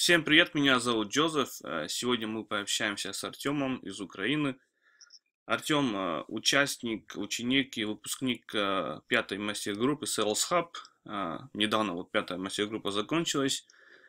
Всем привет, меня зовут Джозеф. Сегодня мы пообщаемся с Артемом из Украины. Артем ученик и выпускник пятой мастер-группы Sales Hub. Недавно вот пятая мастер-группа закончилась.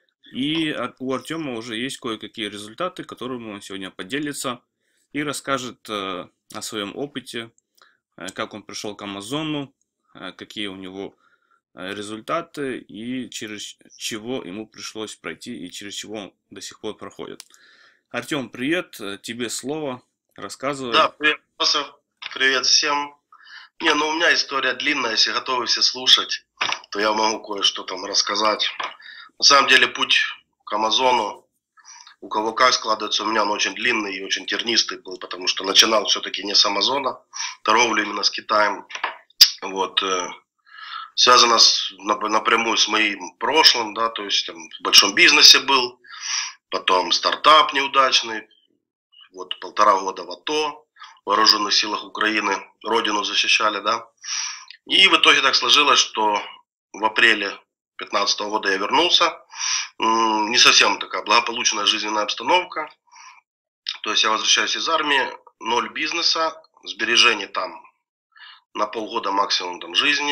И у Артема уже есть кое-какие результаты, которыми он сегодня поделится и расскажет о своем опыте, как он пришел к Амазону, какие у него результаты и через чего ему пришлось пройти и через чего он до сих пор проходит. Артем, привет, тебе слово, рассказывай. Да, привет, Йосиф. Привет всем. Ну у меня история длинная, если готовы все слушать, то я могу кое-что там рассказать. На самом деле путь к Амазону, у кого как складывается, у меня он очень длинный и очень тернистый был, потому что начинал все-таки не с Амазона, торговлю именно с Китаем. Вот, связано напрямую с моим прошлым, да, то есть там, в большом бизнесе был, потом стартап неудачный, вот 1,5 года в АТО, в вооруженных силах Украины, родину защищали, да. И в итоге так сложилось, что в апреле 2015 года я вернулся. Не совсем такая благополучная жизненная обстановка. То есть я возвращаюсь из армии, ноль бизнеса, сбережений там на полгода максимум там жизни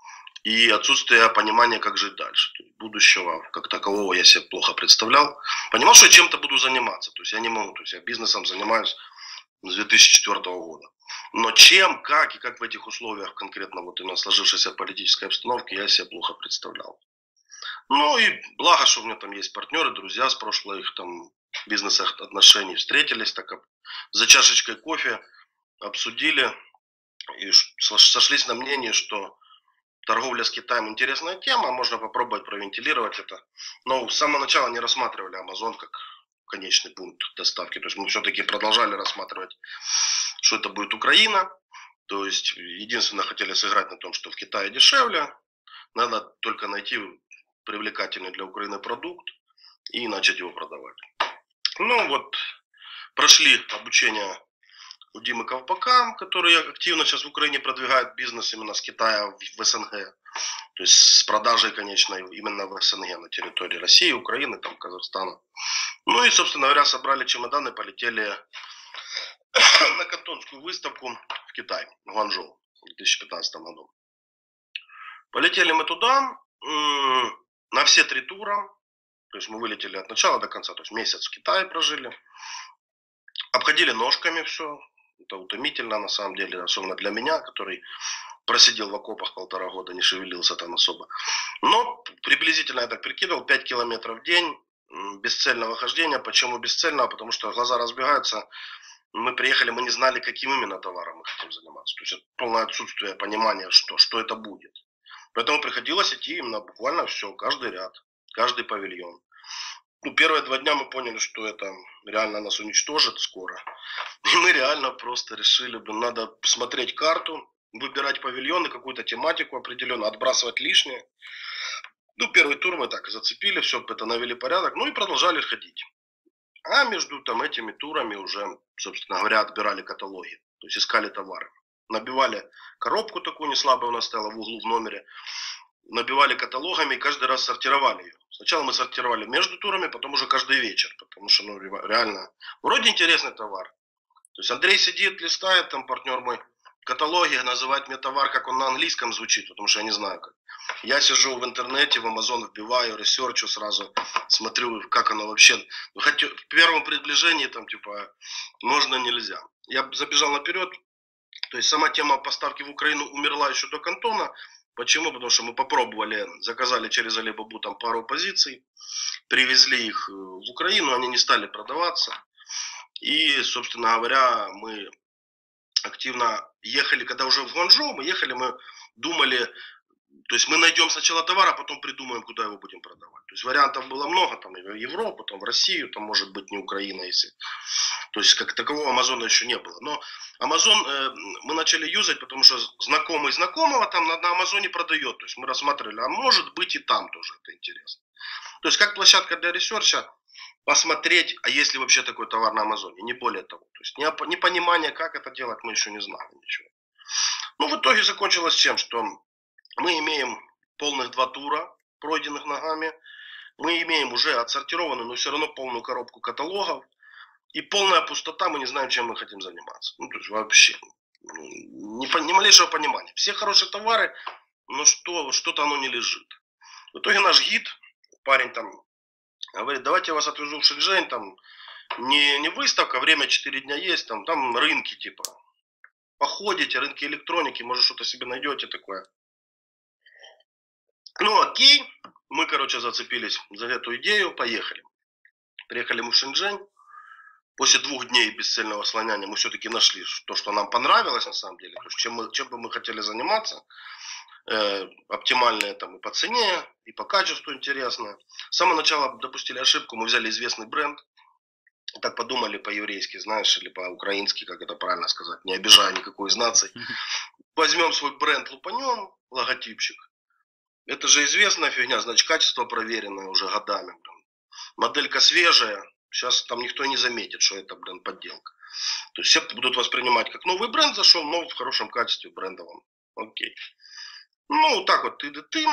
и отсутствие понимания, как жить дальше. То есть будущего как такового я себе плохо представлял. Понимал, что я чем-то буду заниматься. То есть я не могу, то есть я бизнесом занимаюсь с 2004 года. Но чем, как и как в этих условиях конкретно вот именно сложившейся политической обстановки я себе плохо представлял. Ну и благо, что у меня там есть партнеры, друзья с прошлых там бизнесах отношений, встретились так за чашечкой кофе, обсудили и сошлись на мнении, что торговля с Китаем интересная тема, можно попробовать провентилировать это. Но с самого начала не рассматривали Amazon как конечный пункт доставки. То есть мы все-таки продолжали рассматривать, что это будет Украина. То есть единственное хотели сыграть на том, что в Китае дешевле. Надо только найти привлекательный для Украины продукт и начать его продавать. Ну вот, прошли обучение у Димы Ковпака, который активно сейчас в Украине продвигает бизнес именно с Китая в СНГ. То есть с продажей конечной именно в СНГ на территории России, Украины, там, Казахстана. Ну и, собственно говоря, собрали чемоданы, полетели на кантонскую выставку в Китай, в Гуанчжоу в 2015 году. Полетели мы туда на все 3 тура. То есть мы вылетели от начала до конца, то есть месяц в Китае прожили. Обходили ножками все. Это утомительно на самом деле, особенно для меня, который просидел в окопах 1,5 года, не шевелился там особо. Но приблизительно я так прикидывал, 5 километров в день бесцельного хождения. Почему бесцельного? Потому что глаза разбегаются. Мы приехали, мы не знали, каким именно товаром мы хотим заниматься. То есть это полное отсутствие понимания, что это будет. Поэтому приходилось идти именно буквально все, каждый ряд, каждый павильон. Ну, первые 2 дня мы поняли, что это реально нас уничтожит скоро. И мы реально просто решили, надо смотреть карту, выбирать павильоны, какую-то тематику определенную, отбрасывать лишнее. Ну, первый тур мы так зацепили, все это навели порядок, ну и продолжали ходить. А между там этими турами уже, собственно говоря, отбирали каталоги, то есть искали товары. Набивали коробку такую неслабую, у нас стояла в углу в номере, набивали каталогами и каждый раз сортировали ее. Сначала мы сортировали между турами, потом уже каждый вечер, потому что, ну, реально, вроде интересный товар. То есть Андрей сидит, листает, там партнер мой, каталоги, называет мне товар, как он на английском звучит, потому что я не знаю как. Я сижу в интернете, в Amazon вбиваю, ресерчу сразу, смотрю, как оно вообще. Хотя в первом приближении там типа можно, нельзя. Я забежал наперед, то есть сама тема поставки в Украину умерла еще до Кантона. Почему? Потому что мы попробовали, заказали через Алибабу там пару позиций, привезли их в Украину, они не стали продаваться. И, собственно говоря, мы активно ехали, когда уже в Гуанчжоу, мы думали, то есть мы найдем сначала товар, а потом придумаем, куда его будем продавать. То есть вариантов было много, там в Европу, там в Россию, там может быть не Украина, если. То есть как такового Амазона еще не было. Но Амазон мы начали юзать, потому что знакомый знакомого там на Амазоне продает. То есть мы рассматривали, а может быть и там тоже это интересно. То есть как площадка для ресерча, посмотреть, а есть ли вообще такой товар на Амазоне, не более того. То есть непонимание, как это делать, мы еще не знали ничего. Ну, в итоге закончилось тем, что мы имеем полных 2 тура, пройденных ногами. Мы имеем уже отсортированную, но все равно полную коробку каталогов. И полная пустота, мы не знаем, чем мы хотим заниматься. Ну, то есть вообще. Ни малейшего понимания. Все хорошие товары, но что-то оно не лежит. В итоге наш гид, парень там, говорит, давайте я вас отвезу в Шэньчжэнь, там не выставка, время 4 дня есть, там рынки типа. Походите, рынки электроники, может что-то себе найдете такое. Ну окей, мы, короче, зацепились за эту идею, поехали. Приехали мы в Шэньчжэнь. После 2 дней бесцельного слоняния мы все-таки нашли то, что нам понравилось на самом деле. То есть чем бы мы хотели заниматься. Оптимальные там и по цене, и по качеству интересно. С самого начала допустили ошибку, мы взяли известный бренд. Так подумали по-еврейски, знаешь, или по-украински, как это правильно сказать, не обижая никакой из наций. Возьмем свой бренд, лупанем, логотипчик. Это же известная фигня, значит, качество проверенное уже годами. Моделька свежая, сейчас там никто не заметит, что это, подделка. То есть все будут воспринимать как новый бренд зашел, но в хорошем качестве брендовом. Окей. Ну, так вот, ты.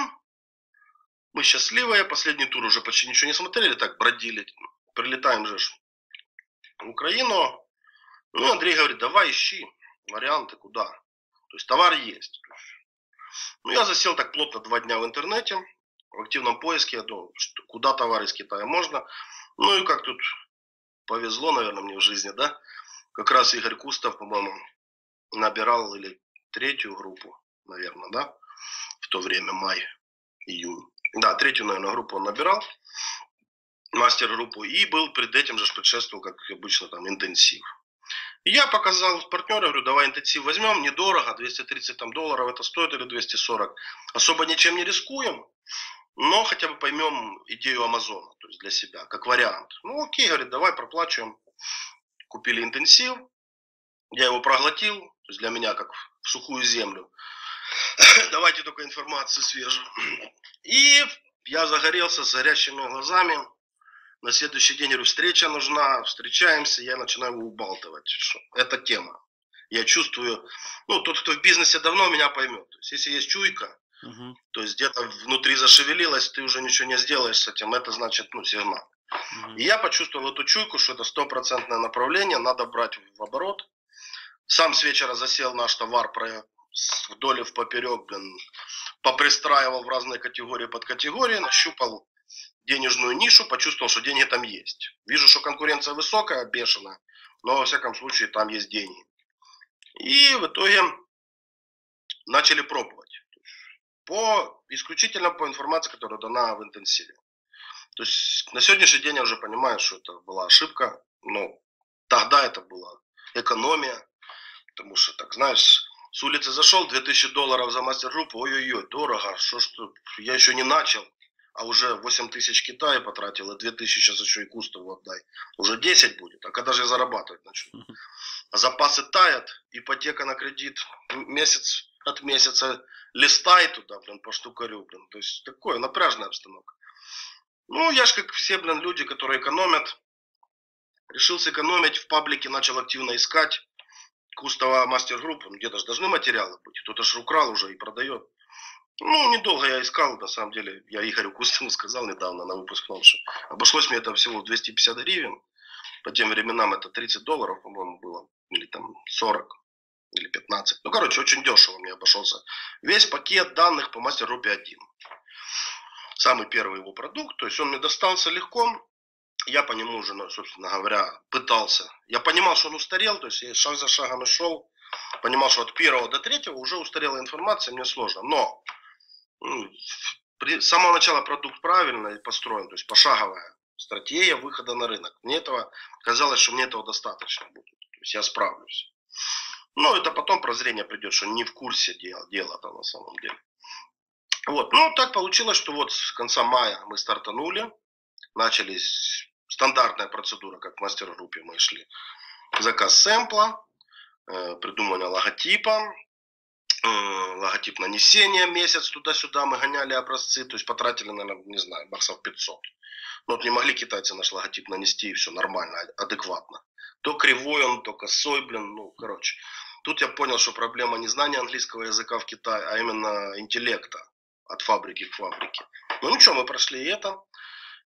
Мы счастливые, последний тур уже почти ничего не смотрели, так бродили. Прилетаем же в Украину. Ну, Андрей говорит, давай ищи варианты, куда. То есть товар есть. Ну, я засел так плотно 2 дня в интернете, в активном поиске, я думал, что куда товар из Китая можно. Ну, и как тут повезло, наверное, мне в жизни, да. Как раз Игорь Кустов, по-моему, набирал или 3-ю группу, наверное, да. В то время, май, июнь. Да, 3-ю, наверное, группу он набирал. Мастер-группу. И был перед этим же предшествовал, как обычно, там, интенсив. И я показал партнеру, говорю, давай интенсив возьмем, недорого, $230 это стоит или 240. Особо ничем не рискуем, но хотя бы поймем идею Амазона, то есть для себя, как вариант. Ну окей, говорит, давай проплачиваем. Купили интенсив, я его проглотил, то есть для меня как в сухую землю. Давайте только информацию свежую. И я загорелся с горящими глазами. На следующий день, говорю, встреча нужна, встречаемся, я начинаю его убалтывать. Это тема. Я чувствую, ну, тот, кто в бизнесе давно, меня поймет. То есть, если есть чуйка, то есть где-то внутри зашевелилось, ты уже ничего не сделаешь с этим, это значит, ну, сигнал. И я почувствовал эту чуйку, что это 100% направление, надо брать в оборот. Сам с вечера засел наш товар вдоль и впоперек, попристраивал в разные категории, подкатегории, нащупал денежную нишу, почувствовал, что деньги там есть. Вижу, что конкуренция высокая, бешеная, но во всяком случае там есть деньги. И в итоге начали пробовать. Исключительно по информации, которая дана в интенсиве. То есть на сегодняшний день я уже понимаю, что это была ошибка, но тогда это была экономия, потому что, так знаешь, с улицы зашел, $2000 за мастер-группу, ой-ой-ой, дорого, что я еще не начал, а уже 8000 Китая потратил, и 2000 сейчас еще и Кустову отдай. Уже 10 будет, а когда же я зарабатывать начну? А запасы таят, ипотека на кредит месяц от месяца листай туда, по штукарю, то есть такое, напряжная обстановка. Ну, я ж как все, люди, которые экономят, решил сэкономить, в паблике начал активно искать Кустова мастер-группу, где-то же должны материалы быть, кто-то же украл уже и продает. Ну, недолго я искал, на самом деле, я Игорю Кустову сказал недавно на выпускном, что обошлось мне это всего 250 гривен, по тем временам это $30, по-моему, было, или там 40, или 15. Ну, короче, очень дешево мне обошелся весь пакет данных по мастер-группе 1. Самый первый его продукт, то есть он мне достался легко, я по нему уже, собственно говоря, пытался. Я понимал, что он устарел, то есть я шаг за шагом шел, понимал, что от 1 до 3 уже устарела информация, мне сложно. Но с самого начала продукт правильно построен, то есть пошаговая стратегия выхода на рынок. Мне этого казалось, что мне этого достаточно будет, то есть я справлюсь. Но это потом прозрение придет, что не в курсе дела-то на самом деле. Вот, ну так получилось, что вот с конца мая мы стартанули, начались стандартная процедура, как в мастер-группе мы шли. Заказ сэмпла, придумывание логотипа, логотип нанесения, месяц туда-сюда мы гоняли образцы, то есть потратили, наверное, не знаю, баксов 500. Но вот не могли китайцы наш логотип нанести и все нормально, адекватно. То кривой он, то косой, ну, короче. Тут я понял, что проблема не знания английского языка в Китае, а именно интеллекта от фабрики к фабрике. Ну ничего, мы прошли и это.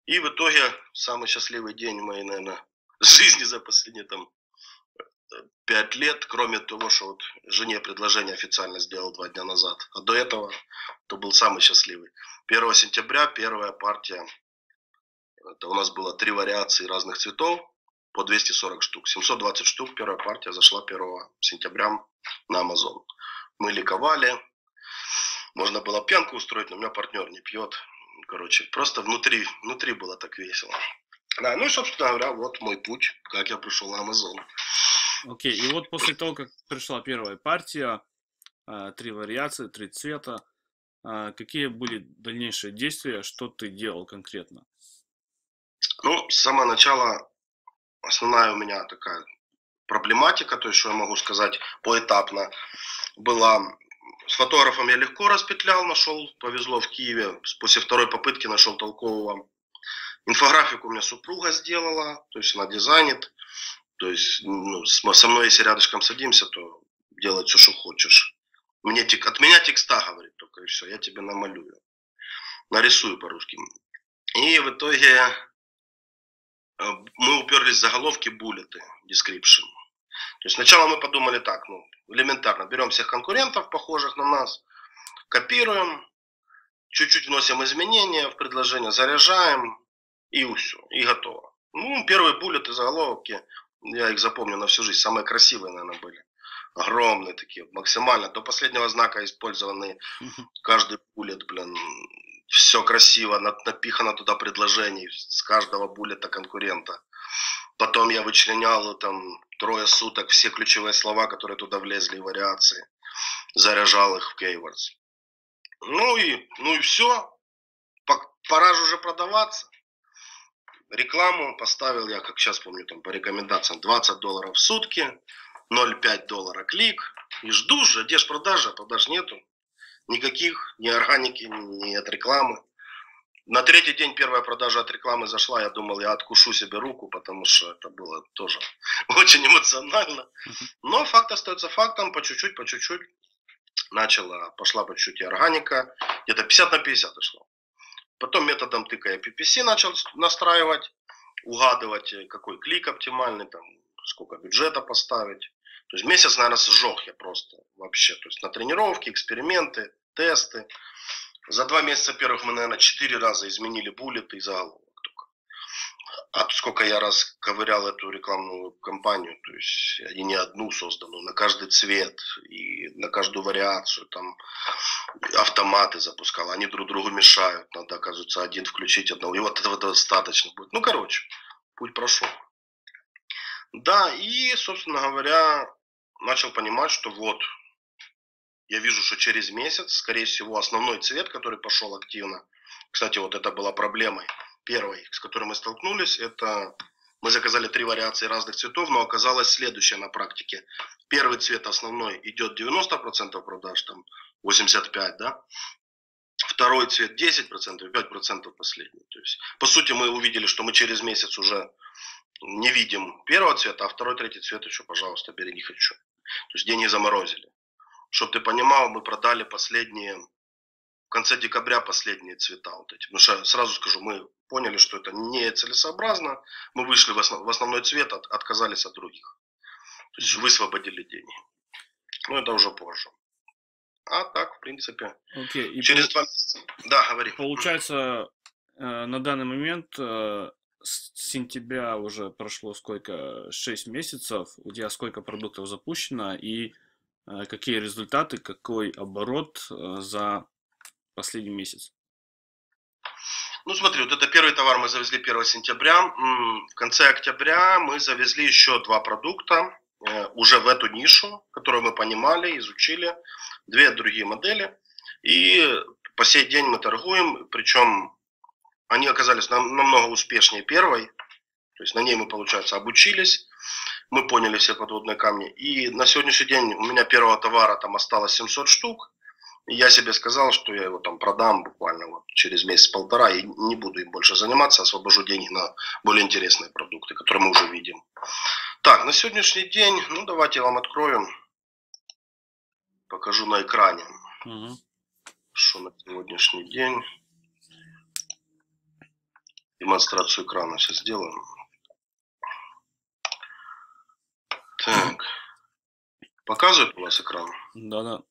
И в итоге самый счастливый день в моей, наверное, жизни за последние там 5 лет, кроме того, что вот жене предложение официально сделал 2 дня назад. А до этого то был самый счастливый. 1 сентября первая партия, это у нас было 3 вариации разных цветов по 240 штук. 720 штук первая партия зашла 1 сентября на Amazon. Мы ликовали. Можно было пьянку устроить, но у меня партнер не пьет. Короче, просто внутри было так весело. Да, ну и, собственно говоря, вот мой путь, как я пришел на Amazon. Окей, и вот после того, как пришла первая партия, 3 вариации, 3 цвета, какие были дальнейшие действия, что ты делал конкретно? Ну, с самого начала основная у меня такая проблематика, то есть, что я могу сказать, поэтапно была. С фотографом я легко распетлял, нашел, повезло в Киеве. После второй попытки нашел толкового. Инфографику у меня супруга сделала, то есть она дизайнит. То есть ну, со мной, если рядышком садимся, то делать все, что хочешь. От меня текста, говорит, только и все, я тебе намалюю. Нарисую по-русски. И в итоге мы уперлись в заголовки, буллеты, description. То есть сначала мы подумали так, ну, элементарно, берем всех конкурентов, похожих на нас, копируем, чуть-чуть вносим изменения в предложение, заряжаем, и все, и готово. Ну, первые буллеты, заголовки, я их запомню на всю жизнь, самые красивые, наверное, были. Огромные такие, максимально, до последнего знака использованные, каждый буллет, блин, все красиво, напихано туда предложений с каждого буллета конкурента. Потом я вычленял там 3 суток все ключевые слова, которые туда влезли, и вариации, заряжал их в Keywords. Ну и все, пора же уже продаваться. Рекламу поставил я, как сейчас помню, там по рекомендациям $20 в сутки, $0,5 клик. И жду же, где ж продажа, продаж нету. Никаких, ни органики, ни от рекламы. На 3-й день первая продажа от рекламы зашла, я думал, я откушу себе руку, потому что это было тоже очень эмоционально. Но факт остается фактом, по чуть-чуть, пошла по чуть-чуть и органика, где-то 50 на 50 шло. Потом методом тыка я PPC начал настраивать, угадывать, какой клик оптимальный, там, сколько бюджета поставить. То есть месяц, наверное, сжег я просто вообще. То есть на тренировки, эксперименты, тесты. За 2 месяца первых мы, наверное, 4 раза изменили буллеты и заголовок только. А сколько я раз ковырял эту рекламную кампанию, то есть я не одну созданную, на каждый цвет и на каждую вариацию, там автоматы запускал, они друг другу мешают, надо, оказывается, один включить одного, и вот этого достаточно будет. Ну, короче, путь прошел. Да, и, собственно говоря, начал понимать, что вот, я вижу, что через месяц, скорее всего, основной цвет, который пошел активно, кстати, вот это была проблемой первой, с которой мы столкнулись, это мы заказали 3 вариации разных цветов, но оказалось следующее на практике. Первый цвет основной идет 90% продаж, там 85%, да? Второй цвет 10% и 5% последний. То есть, по сути, мы увидели, что мы через месяц уже не видим первого цвета, а второй, третий цвет еще, пожалуйста, бери, не хочу. То есть деньги заморозили. Чтобы ты понимал, мы продали последние, в конце декабря последние цвета вот эти. Потому что, сразу скажу, мы поняли, что это не целесообразно. Мы вышли в основной цвет, отказались от других. То есть высвободили деньги. Но это уже позже. А так, в принципе, Окей, и через 2 месяца. Да, говори. получается, на данный момент с сентября уже прошло сколько? 6 месяцев. У тебя сколько продуктов запущено и какие результаты, какой оборот за последний месяц? Ну смотри, вот это первый товар мы завезли 1 сентября. В конце октября мы завезли еще 2 продукта уже в эту нишу, которую мы понимали, изучили. 2 другие модели. И по сей день мы торгуем, причем они оказались намного успешнее первой. То есть на ней мы, получается, обучились, мы поняли все подводные камни. И на сегодняшний день у меня первого товара там осталось 700 штук. И я себе сказал, что я его там продам буквально вот через месяц-полтора и не буду им больше заниматься, освобожу деньги на более интересные продукты, которые мы уже видим. Так, на сегодняшний день, ну давайте я вам открою, покажу на экране, что на сегодняшний день. демонстрацию экрана сейчас сделаем. Так. Показывает у вас экран? Да-да.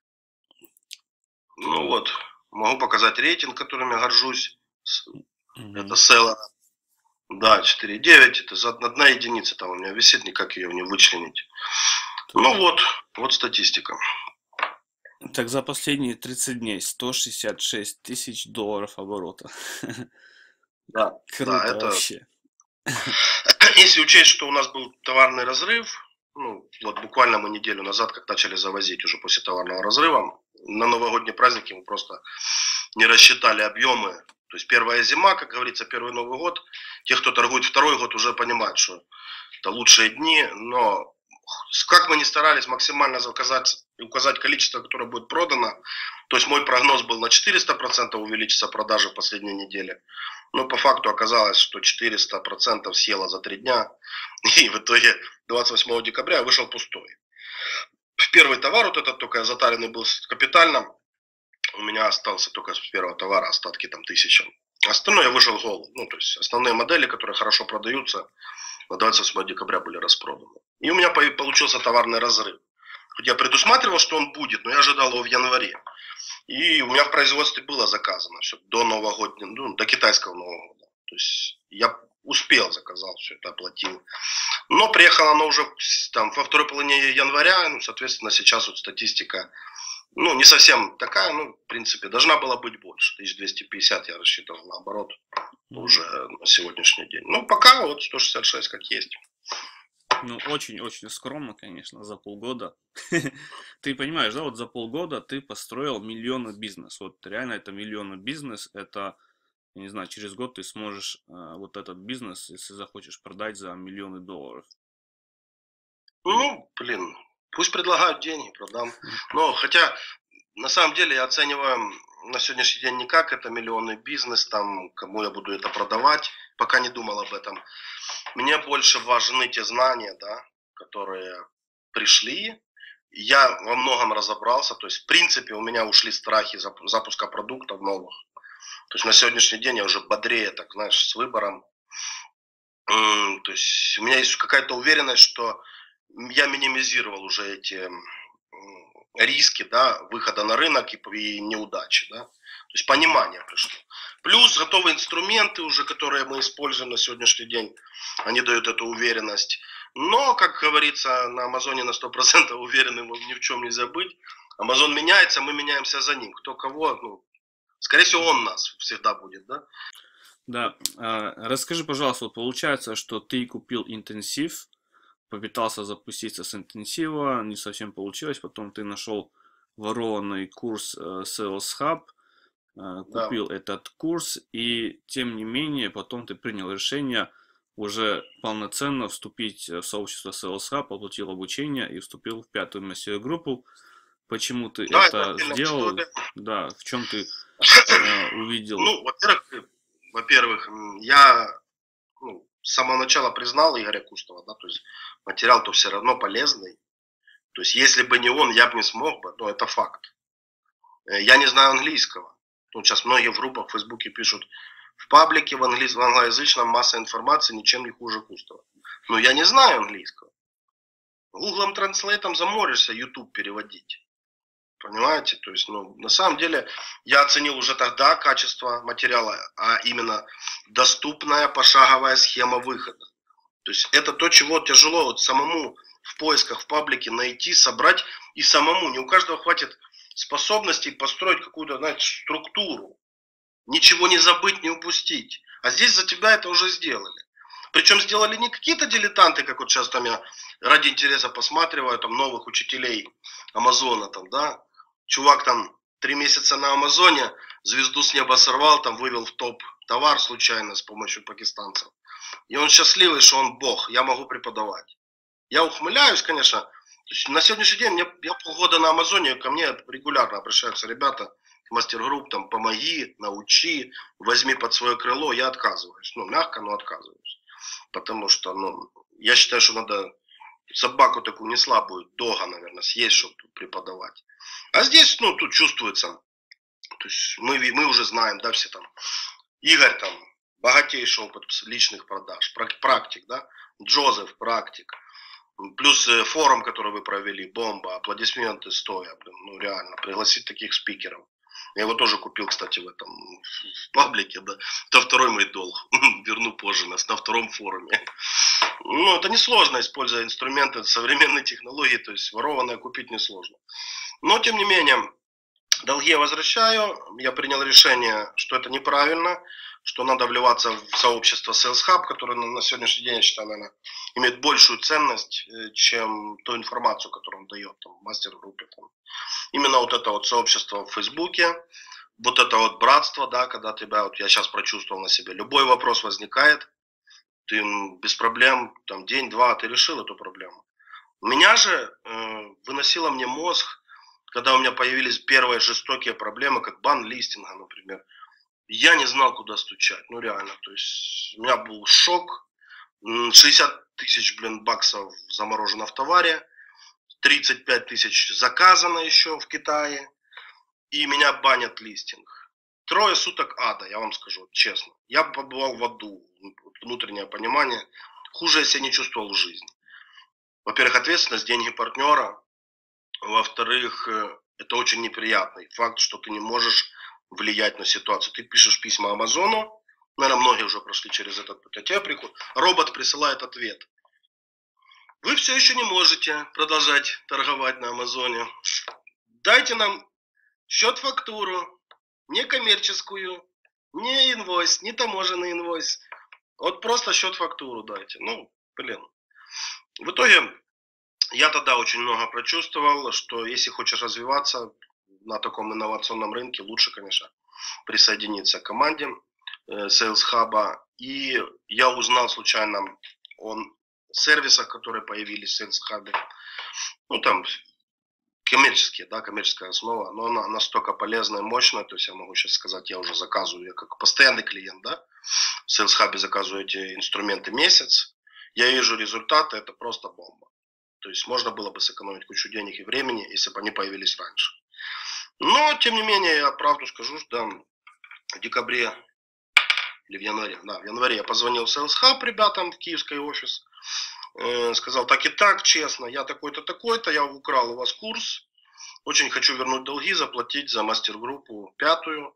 Ну вот, могу показать рейтинг, которым я горжусь. Это Мгм. Seller. Да, 4,9. Это за 1 единица там у меня висит, никак ее не вычленить. Ну вот статистика. Так за последние 30 дней 166 тысяч долларов оборота. Да, Круто это... вообще. Если учесть, что у нас был товарный разрыв, ну, вот буквально мы неделю назад, как начали завозить уже после товарного разрыва, на новогодние праздники мы просто не рассчитали объемы. То есть первая зима, как говорится, первый Новый год. Те, кто торгует второй год, уже понимают, что это лучшие дни, но как мы ни старались максимально указать количество, которое будет продано, то есть мой прогноз был на 400% увеличится продажи в последней неделе, но по факту оказалось, что 400% съело за 3 дня, и в итоге 28 декабря я вышел пустой. В первый товар, вот этот только затаренный был капитально, у меня остался только с первого товара остатки там 1000. Остальное я вышел голый. Ну, то есть основные модели, которые хорошо продаются, на 28 декабря были распроданы. И у меня получился товарный разрыв. Хоть я предусматривал, что он будет, но я ожидал его в январе. И у меня в производстве было заказано все до новогоднего, ну, до китайского Нового года. То есть я успел, заказал все это, оплатил. Но приехало оно уже там во второй половине января, ну, соответственно, сейчас вот статистика, ну, не совсем такая, ну, в принципе, должна была быть больше. 1250 я рассчитывал наоборот уже на сегодняшний день. Ну, пока вот 166 как есть. Ну, очень-очень скромно, конечно, за полгода. Ты понимаешь, да, вот за полгода ты построил миллионный бизнес. Вот реально это миллионный бизнес. Это, я не знаю, через год ты сможешь вот этот бизнес, если захочешь, продать за миллионы долларов. Ну, блин, пусть предлагают деньги, продам. Но хотя, на самом деле, я оцениваю на сегодняшний день не как это миллионный бизнес, там, кому я буду это продавать, пока не думал об этом. Мне больше важны те знания, да, которые пришли. Я во многом разобрался, то есть, в принципе, у меня ушли страхи запуска продуктов новых. То есть на сегодняшний день я уже бодрее, так знаешь, с выбором. То есть у меня есть какая-то уверенность, что я минимизировал уже эти риски, да, выхода на рынок и неудачи, да. То есть понимание пришло. Плюс готовые инструменты уже, которые мы используем на сегодняшний день, они дают эту уверенность. Но, как говорится, на Амазоне на 100% уверены ни в чем нельзя быть. Амазон меняется, мы меняемся за ним. Кто кого, ну, скорее всего, он нас всегда будет, да. Да, расскажи, пожалуйста, вот получается, что ты купил интенсив, попытался запуститься с интенсива, не совсем получилось, потом ты нашел ворованный курс Sales Hub, купил этот курс, и тем не менее, потом ты принял решение уже полноценно вступить в сообщество Sales Hub, оплатил обучение и вступил в 5-ю массовую группу. Почему ты Да, это это сделал? Да, в чем ты увидел? Ну, во-первых, я с самого начала признал Игоря Кустова, да, то есть материал-то все равно полезный. То есть если бы не он, я бы не смог бы, ну, это факт. Я не знаю английского. Ну, сейчас многие в группах в Фейсбуке пишут, в паблике в англоязычном масса информации, ничем не хуже Кустова. Но я не знаю английского. Гуглом транслейтом заморишься YouTube переводить. Понимаете? То есть, ну, на самом деле, я оценил уже тогда качество материала, а именно доступная пошаговая схема выхода. То есть, это то, чего тяжело вот самому в поисках в паблике найти, собрать и самому. Не у каждого хватит способностей построить какую-то, знаете, структуру. Ничего не забыть, не упустить. А здесь за тебя это уже сделали. Причем сделали не какие-то дилетанты, как вот сейчас там я ради интереса посматриваю, там новых учителей Амазона, там, да, чувак там 3 месяца на Амазоне, звезду с неба сорвал, там вывел в топ товар случайно с помощью пакистанцев. И он счастливый, что он бог, я могу преподавать. Я ухмыляюсь, конечно. На сегодняшний день я полгода на Амазоне, ко мне регулярно обращаются ребята, мастер-групп, там, помоги, научи, возьми под свое крыло, я отказываюсь. Ну, мягко, но отказываюсь. Потому что, ну, я считаю, что надо собаку такую не слабую, дога, наверное, съесть, чтобы тут преподавать. А здесь, ну, тут чувствуется, то есть мы уже знаем, да, все там, Игорь там, богатейший опыт личных продаж, практик, да, Джозеф практик, плюс форум, который вы провели, бомба, аплодисменты стоя, ну реально, пригласить таких спикеров. Я его тоже купил, кстати, в этом в паблике, да. Это второй мой долг. Верну позже на втором форуме. Ну, это несложно, используя инструменты современной технологии, то есть ворованное купить несложно. Но, тем не менее, долги я возвращаю. Я принял решение, что это неправильно, что надо вливаться в сообщество Sales Hub, которое на сегодняшний день, я считаю, наверное, имеет большую ценность, чем ту информацию, которую он дает там, в мастер-группе. Именно вот это вот сообщество в Фейсбуке, вот это вот братство, да, когда тебя, вот я сейчас прочувствовал на себе, любой вопрос возникает, ты без проблем, там, день-два, ты решил эту проблему. Меня же выносило мне мозг, когда у меня появились первые жестокие проблемы, как бан листинга, например. Я не знал, куда стучать, ну реально, то есть у меня был шок, 60 тысяч, баксов заморожено в товаре, 35 тысяч заказано еще в Китае, и меня банят листинг. 3 суток ада, я вам скажу честно. Я побывал в аду, внутреннее понимание, хуже я себя не чувствовал в жизни. Во-первых, ответственность, деньги партнера. Во-вторых, это очень неприятный факт, что ты не можешь влиять на ситуацию. Ты пишешь письма Амазону, наверное, многие уже прошли через этот путь, а тебе робот присылает ответ. Вы все еще не можете продолжать торговать на Амазоне. Дайте нам счет-фактуру, не коммерческую, не инвойс, не таможенный инвойс. Вот просто счет-фактуру дайте. Ну, блин. В итоге я тогда очень много прочувствовал, что если хочешь развиваться на таком инновационном рынке, лучше, конечно, присоединиться к команде Sales Hub. И я узнал случайно о сервисах, которые появились в Sales Hub. Ну, там коммерческие, да, коммерческая основа, но она настолько полезная, мощная, то есть я могу сейчас сказать, я уже заказываю, я как постоянный клиент, да, в Sales Hub заказываю эти инструменты месяц, я вижу результаты, это просто бомба. То есть можно было бы сэкономить кучу денег и времени, если бы они появились раньше. Но, тем не менее, я правду скажу, что в декабре или в январе я позвонил в Sales Hub ребятам в киевский офис, сказал так и так, честно, я такой-то, такой-то, я украл у вас курс, очень хочу вернуть долги, заплатить за мастер-группу 5-ю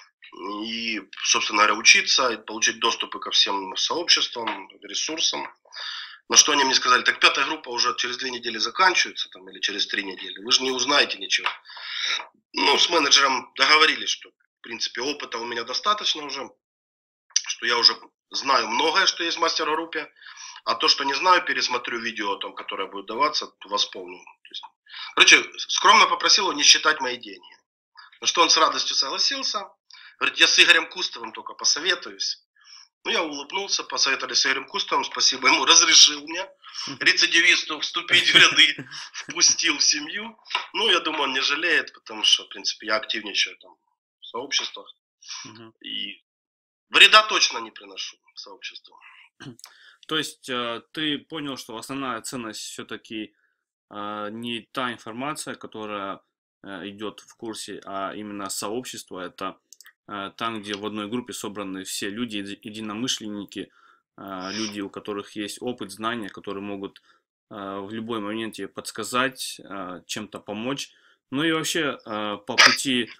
и, собственно говоря, учиться, и получить доступы ко всем сообществам, ресурсам. На что они мне сказали, так 5-я группа уже через 2 недели заканчивается, там, или через 3 недели, вы же не узнаете ничего. Ну, с менеджером договорились, что, в принципе, опыта у меня достаточно уже, что я уже знаю многое, что есть в мастер-группе, а то, что не знаю, пересмотрю видео, там, которое будет даваться, восполню. Короче, скромно попросил его не считать мои деньги. На что он с радостью согласился. Говорит, я с Игорем Кустовым только посоветуюсь. Ну, я улыбнулся, посоветовались с Игорем Кустовым, спасибо ему, разрешил мне рецидивисту вступить в ряды, впустил в семью. Ну, я думаю, он не жалеет, потому что, в принципе, я активничаю там в сообществах. И вреда точно не приношу сообществу. То есть ты понял, что основная ценность все-таки не та информация, которая идет в курсе, а именно сообщество. Это там, где в одной группе собраны все люди, единомышленники, люди, у которых есть опыт, знания, которые могут в любой момент тебе подсказать, чем-то помочь. Ну и вообще по пути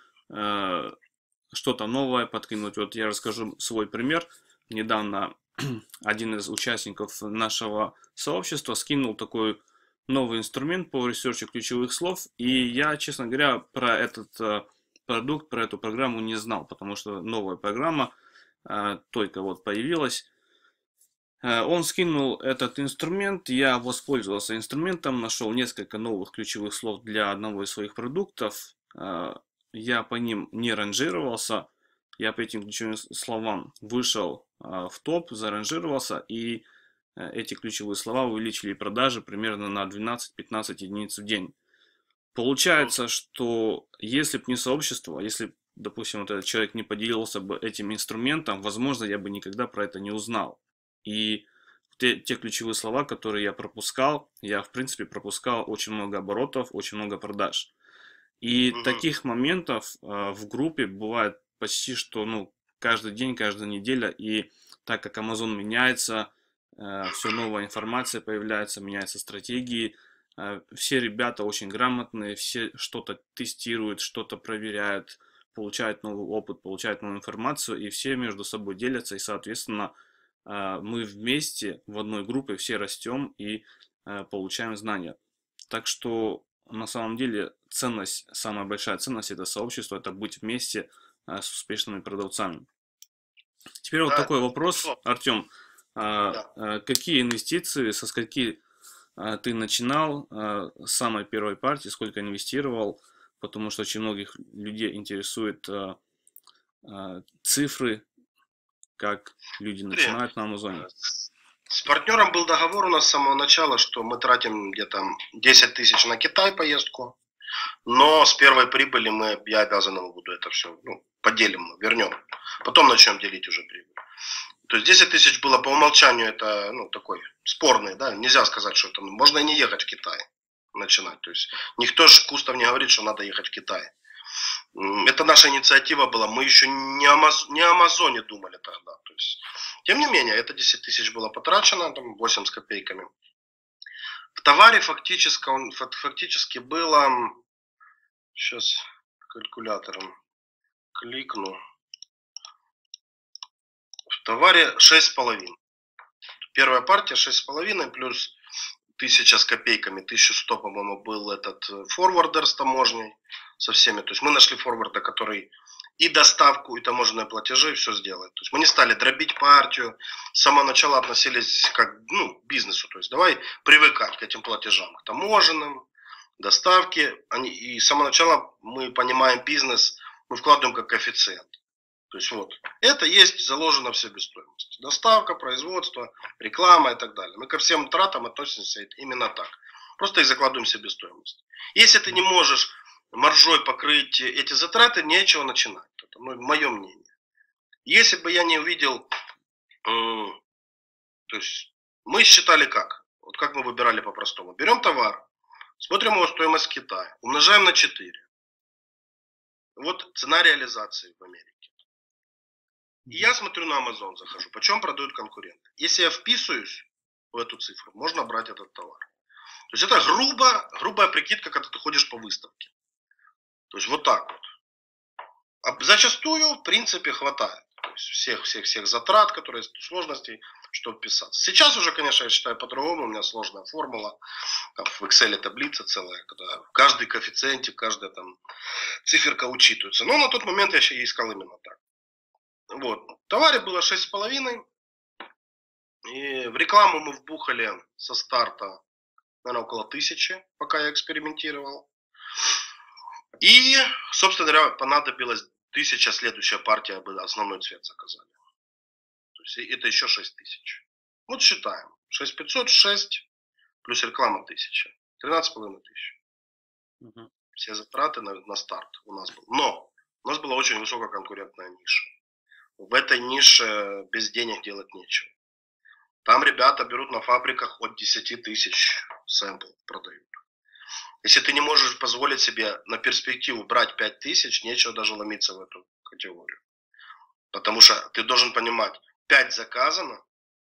что-то новое подкинуть. Вот я расскажу свой пример. Недавно один из участников нашего сообщества скинул такой новый инструмент по ресерчу ключевых слов. И я, честно говоря, про этот продукт, про эту программу не знал, потому что новая программа только вот появилась. Он скинул этот инструмент, я воспользовался инструментом, нашел несколько новых ключевых слов для одного из своих продуктов. Я по ним не ранжировался, я по этим ключевым словам вышел в топ, заранжировался, и эти ключевые слова увеличили продажи примерно на 12-15 единиц в день. Получается, что если бы не сообщество, если, допустим, вот этот человек не поделился бы этим инструментом, возможно, я бы никогда про это не узнал. И те ключевые слова, которые я пропускал, я, в принципе, пропускал очень много оборотов, очень много продаж. И таких моментов в группе бывает почти что, ну, каждый день, каждая неделя. И так как Amazon меняется, все новая информация появляется, меняются стратегии. Все ребята очень грамотные, все что-то тестируют, что-то проверяют, получают новый опыт, получают новую информацию, и все между собой делятся, и, соответственно, мы вместе в одной группе все растем и получаем знания. Так что на самом деле ценность, самая большая ценность это сообщество, это быть вместе с успешными продавцами. Теперь вот Да, такой вопрос, безусловно. Артем. Да. Какие инвестиции, со скольки ты начинал с самой первой партии, сколько инвестировал? Потому что очень многих людей интересует цифры, как люди Смотри, начинают на Амазоне. с партнером был договор у нас с самого начала, что мы тратим где-то 10 тысяч на Китай поездку, но с первой прибыли я обязан ему буду это все, ну, поделим, вернем. Потом начнем делить уже прибыль. То есть 10 тысяч было по умолчанию, это, ну, такой спорный, да, нельзя сказать, что это, можно и не ехать в Китай начинать. То есть никто же Кустов не говорит, что надо ехать в Китай. Это наша инициатива была, мы еще не о Амазоне думали тогда. То есть, тем не менее, это 10 тысяч было потрачено, там 8 с копейками. В товаре фактически было, сейчас калькулятором кликну, в товаре 6,5. Первая партия 6,5 плюс 1000 с копейками, 1100, по-моему, был этот форвардер с таможней, со всеми. То есть мы нашли форварда, который и доставку, и таможенные платежи, все сделает. То есть мы не стали дробить партию, с самого начала относились как, ну, к бизнесу. То есть давай привыкать к этим платежам, к таможенным, доставке. И с самого начала мы понимаем бизнес, мы вкладываем как коэффициент. То есть вот, это есть заложено в себестоимость. Доставка, производство, реклама и так далее. Мы ко всем тратам относимся именно так. Просто их закладываем в себестоимость. Если ты не можешь маржой покрыть эти затраты, нечего начинать. Это мое мнение. Если бы я не увидел, то есть мы считали как? Вот как мы выбирали по-простому. Берем товар, смотрим его стоимость в Китае, умножаем на 4. Вот цена реализации в Америке. И я смотрю на Amazon, захожу, почем продают конкуренты. Если я вписываюсь в эту цифру, можно брать этот товар. То есть это грубая прикидка, когда ты ходишь по выставке. То есть вот так вот. А зачастую, в принципе, хватает. То есть всех затрат, которые сложностей, чтобы вписаться. Сейчас уже, конечно, я считаю по-другому. У меня сложная формула. Там в Excel таблица целая, когда каждый коэффициентик, каждая там циферка учитывается. Но на тот момент я еще искал именно так. Вот. В товаре было 6,5. И в рекламу мы вбухали со старта, наверное, около 1000, пока я экспериментировал. И, собственно говоря, понадобилось 1000, следующая партия, бы основной цвет заказали. То есть это еще 6000. Вот считаем. 6500, 6 плюс реклама 1000. 13,5 тысяч. Угу. Все затраты на старт у нас был. Но у нас была очень высококонкурентная ниша. В этой нише без денег делать нечего. Там ребята берут на фабриках от 10 тысяч сэмплов, продают. Если ты не можешь позволить себе на перспективу брать 5000, нечего даже ломиться в эту категорию. Потому что ты должен понимать, 5 заказано,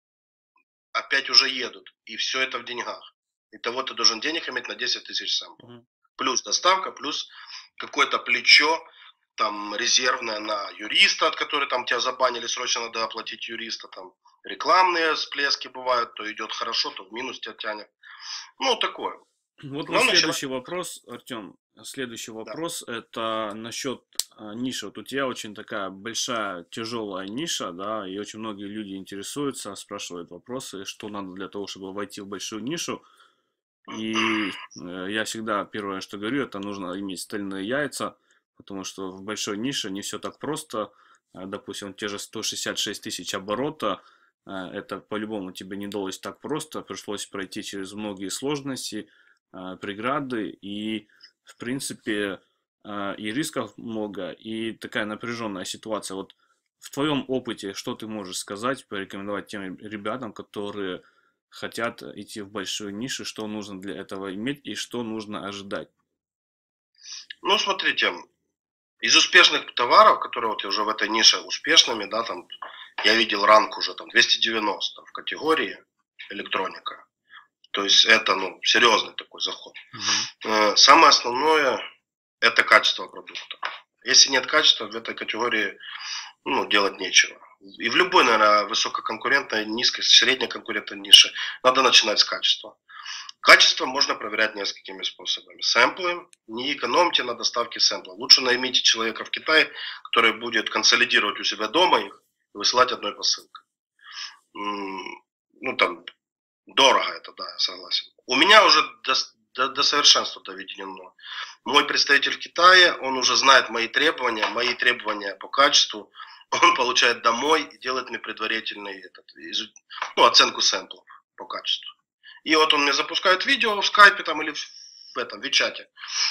а 5 уже едут. И все это в деньгах. Итого ты должен денег иметь на 10 тысяч сэмплов. Угу. Плюс доставка, плюс какое-то плечо, там резервное на юриста, от которого там тебя забанили, срочно надо оплатить юриста, там рекламные всплески бывают, то идет хорошо, то в минус тебя тянет. Ну, такое. Вот Но следующий вопрос, Артем. Следующий Да. вопрос это насчет ниши. Вот у тебя очень такая большая, тяжелая ниша, да, и очень многие люди интересуются, спрашивают вопросы, что надо для того, чтобы войти в большую нишу. И я всегда первое, что говорю, это нужно иметь стальные яйца, потому что в большой нише не все так просто. Допустим, те же 166 тысяч оборота, это по-любому тебе не далось так просто, пришлось пройти через многие сложности, преграды, и в принципе и рисков много, и такая напряженная ситуация. Вот в твоем опыте, что ты можешь сказать, порекомендовать тем ребятам, которые хотят идти в большую нишу, что нужно для этого иметь и что нужно ожидать? Ну, смотрите, Из успешных товаров, которые вот уже в этой нише успешными, да, там я видел ранг уже там 290 в категории электроника. То есть это, ну, серьезный такой заход. Самое основное это качество продукта. Если нет качества, в этой категории, ну, делать нечего. И в любой, наверное, высококонкурентной, низкой, среднеконкурентной нише надо начинать с качества. Качество можно проверять несколькими способами. Сэмплы. Не экономьте на доставке сэмплов. Лучше наймите человека в Китае, который будет консолидировать у себя дома их и высылать одной посылкой. Ну, там, дорого это, да, я согласен. У меня уже до совершенства доведено. Мой представитель в Китае, он уже знает мои требования по качеству. Он получает домой и делает мне предварительный оценку сэмплов по качеству. И вот он мне запускает видео в скайпе там или в этом Вичате.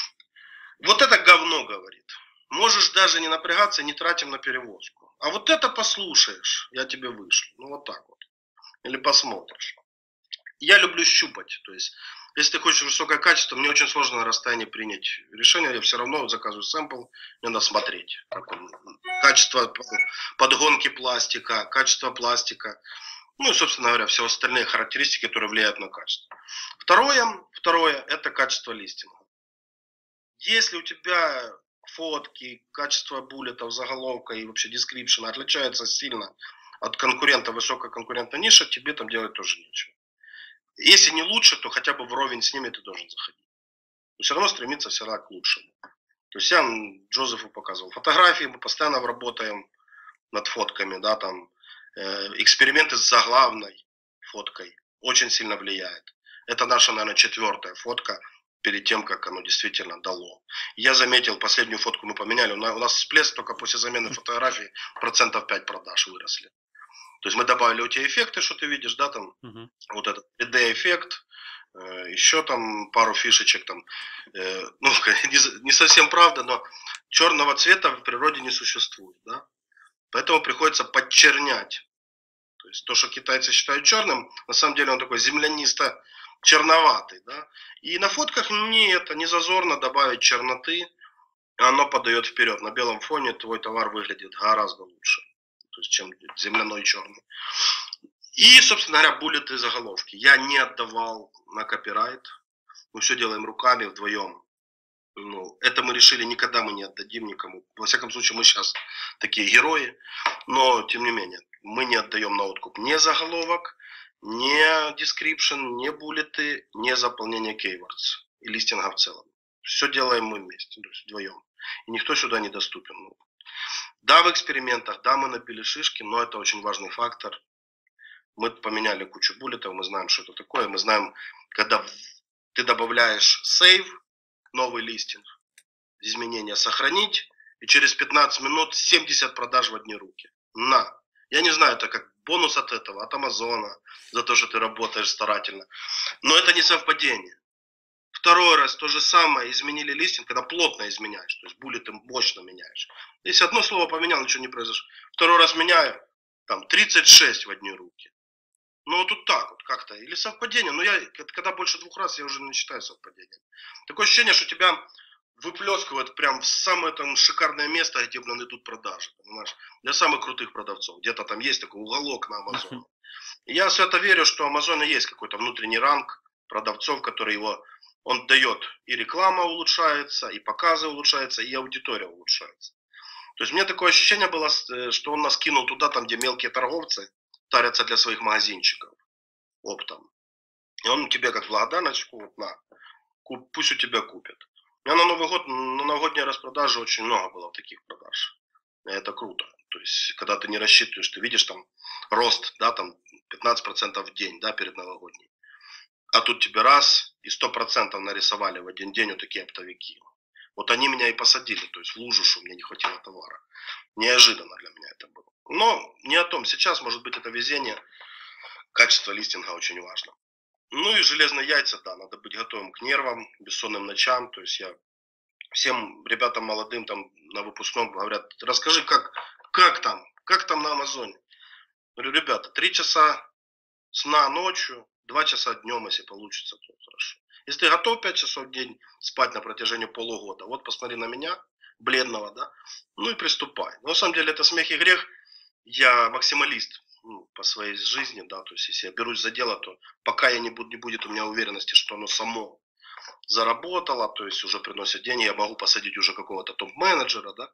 Вот это говно, говорит. Можешь даже не напрягаться, не тратим на перевозку. А вот это послушаешь, я тебе вышлю. Ну вот так вот. Или посмотришь. Я люблю щупать. То есть, если ты хочешь высокое качество, мне очень сложно на расстоянии принять решение. Я все равно заказываю сэмпл, мне надо смотреть. Качество подгонки пластика, качество пластика. Ну и, собственно говоря, все остальные характеристики, которые влияют на качество. Второе это качество листинга. Если у тебя фотки, качество буллетов, заголовка и вообще дескрипшена отличаются сильно от конкурента высококонкурентной ниши, тебе там делать тоже нечего. Если не лучше, то хотя бы вровень с ними ты должен заходить. Но все равно стремиться всегда к лучшему. То есть я Джозефу показывал фотографии, мы постоянно работаем над фотками, да, там эксперименты с заглавной фоткой очень сильно влияет. Это наша, наверное, 4-я фотка перед тем, как оно действительно дало. Я заметил, последнюю фотку мы поменяли, у нас всплеск только после замены фотографий 5% продаж выросли. То есть мы добавили у тебя эффекты, что ты видишь, да, там, вот этот 3D-эффект, еще там пару фишечек там, ну, не совсем правда, но черного цвета в природе не существует, да. Поэтому приходится подчернять. То есть то, что китайцы считают черным, на самом деле он такой землянисто-черноватый, да. И на фотках не зазорно добавить черноты, оно подает вперед. На белом фоне твой товар выглядит гораздо лучше, то есть, чем земляной черный. И, собственно говоря, буллеты заголовки. Я не отдавал на копирайт. Мы все делаем руками вдвоем. Ну, это мы решили, никогда мы не отдадим никому. Во всяком случае, мы сейчас такие герои. Но, тем не менее, мы не отдаем на откуп ни заголовок, ни description, ни буллеты, ни заполнение keywords и листинга в целом. Все делаем мы вместе, то есть вдвоем. И никто сюда не доступен. Да, в экспериментах, да, мы набили шишки, но это очень важный фактор. Мы поменяли кучу буллетов, мы знаем, что это такое. Мы знаем, когда ты добавляешь save, новый листинг, изменения сохранить, и через 15 минут 70 продаж в одни руки. Я не знаю, это как бонус от этого, от Амазона, за то, что ты работаешь старательно. Но это не совпадение. Второй раз то же самое, изменили листинг, когда плотно изменяешь, то есть буллеты мощно меняешь. Если одно слово поменял, ничего не произошло. Второй раз меняю, там 36 в одни руки. Ну вот тут так вот как-то, или совпадение, но когда больше 2 раз, я уже не считаю совпадением. Такое ощущение, что тебя выплескивают прям в самое там шикарное место, где, блин, идут продажи, понимаешь, для самых крутых продавцов. Где-то там есть такой уголок на Амазоне. И я свято верю, что у Амазона есть какой-то внутренний ранг продавцов, который он дает, и реклама улучшается, и показы улучшаются, и аудитория улучшается. То есть у меня такое ощущение было, что он нас кинул туда, там, где мелкие торговцы тарятся для своих магазинчиков оптом. И он тебе как благодарность, вот на, пусть у тебя купят. У меня на Новый год, на новогодние распродажи очень много было таких продаж. И это круто. То есть, когда ты не рассчитываешь, ты видишь там рост, да, там 15% в день, да, перед новогодней. А тут тебе раз и 100% нарисовали в один день вот такие оптовики. Вот они меня и посадили, то есть в лужу, что мне не хватило товара. Неожиданно для меня это было. Но не о том. Сейчас, может быть, это везение. Качество листинга очень важно. Ну и железные яйца, да, надо быть готовым к нервам, бессонным ночам. То есть я всем ребятам молодым там на выпускном говорят, расскажи, как там на Амазоне. Говорю, ребята, 3 часа сна ночью, 2 часа днем, если получится, то хорошо. Если ты готов 5 часов в день спать на протяжении полугода, вот посмотри на меня, бледного, да, ну и приступай. Но на самом деле это смех и грех. Я максималист, ну, по своей жизни, да, то есть если я берусь за дело, то пока не будет у меня уверенности, что оно само заработало, то есть уже приносит деньги, я могу посадить уже какого-то топ-менеджера, да,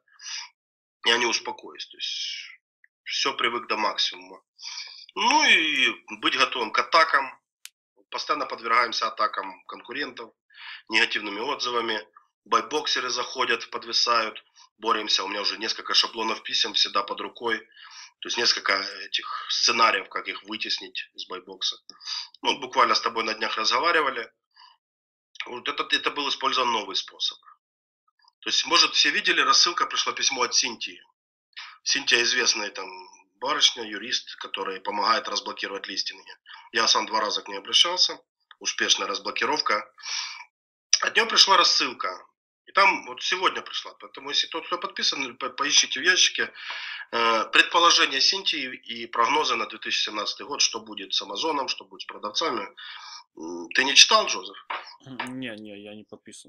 я не успокоюсь, то есть все привык до максимума. Ну и быть готовым к атакам, постоянно подвергаемся атакам конкурентов, негативными отзывами, байбоксеры заходят, подвисают, боремся, у меня уже несколько шаблонов писем всегда под рукой, то есть несколько этих сценариев, как их вытеснить из байбокса. Ну, буквально с тобой на днях разговаривали, вот это был использован новый способ. То есть, может, все видели, рассылка, пришло письмо от Синтии. Синтия известная там барышня, юрист, который помогает разблокировать листинги. Я сам 2 раза к ней обращался, успешная разблокировка. От нее пришла рассылка. И там вот сегодня пришла. Поэтому если тот, кто подписан, поищите в ящике. Предположения Синтии и прогнозы на 2017 год, что будет с Амазоном, что будет с продавцами. Ты не читал, Джозеф? Не, я не подписан.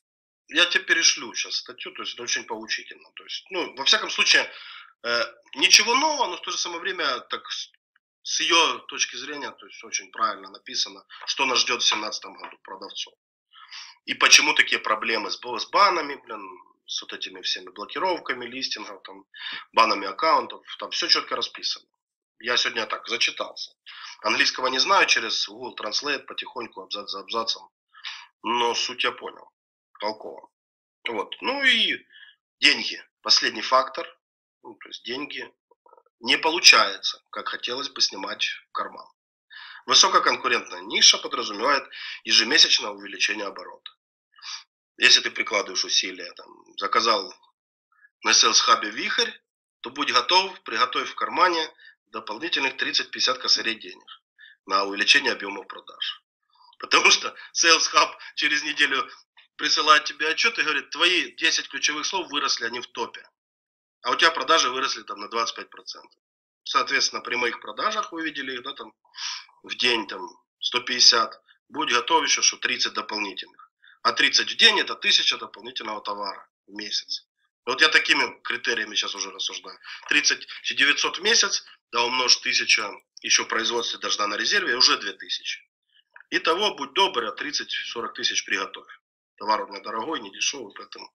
Я тебе перешлю сейчас статью, то есть это очень поучительно. То есть, ну, во всяком случае, ничего нового, но в то же самое время, так с ее точки зрения, то есть очень правильно написано, что нас ждет в 2017 году продавцов. И почему такие проблемы с банами, блин, с вот этими всеми блокировками листингов, там, банами аккаунтов, там все четко расписано. Я сегодня так зачитался. Английского не знаю, через Google Translate потихоньку, абзац за абзацем, но суть я понял. Толково. Вот. Ну и деньги. Последний фактор. Ну, то есть деньги не получается, как хотелось бы, снимать в карман. Высококонкурентная ниша подразумевает ежемесячное увеличение оборота. Если ты прикладываешь усилия, там, заказал на Sales Hub вихрь, то будь готов, приготовь в кармане дополнительных 30-50 косарей денег на увеличение объемов продаж. Потому что Sales Hub через неделю присылает тебе отчет и говорит, твои 10 ключевых слов выросли, они в топе. А у тебя продажи выросли там на 25%. Соответственно, при моих продажах вы видели их, да, там, в день там 150. Будь готов еще, что 30 дополнительных. А 30 в день это 1000 дополнительного товара в месяц. Вот я такими критериями сейчас уже рассуждаю. 30 900 в месяц, да умножь 1000 еще в производстве должна на резерве, уже 2000. Итого, будь добр, 30-40 тысяч приготовь. Товар у меня дорогой, не дешевый, поэтому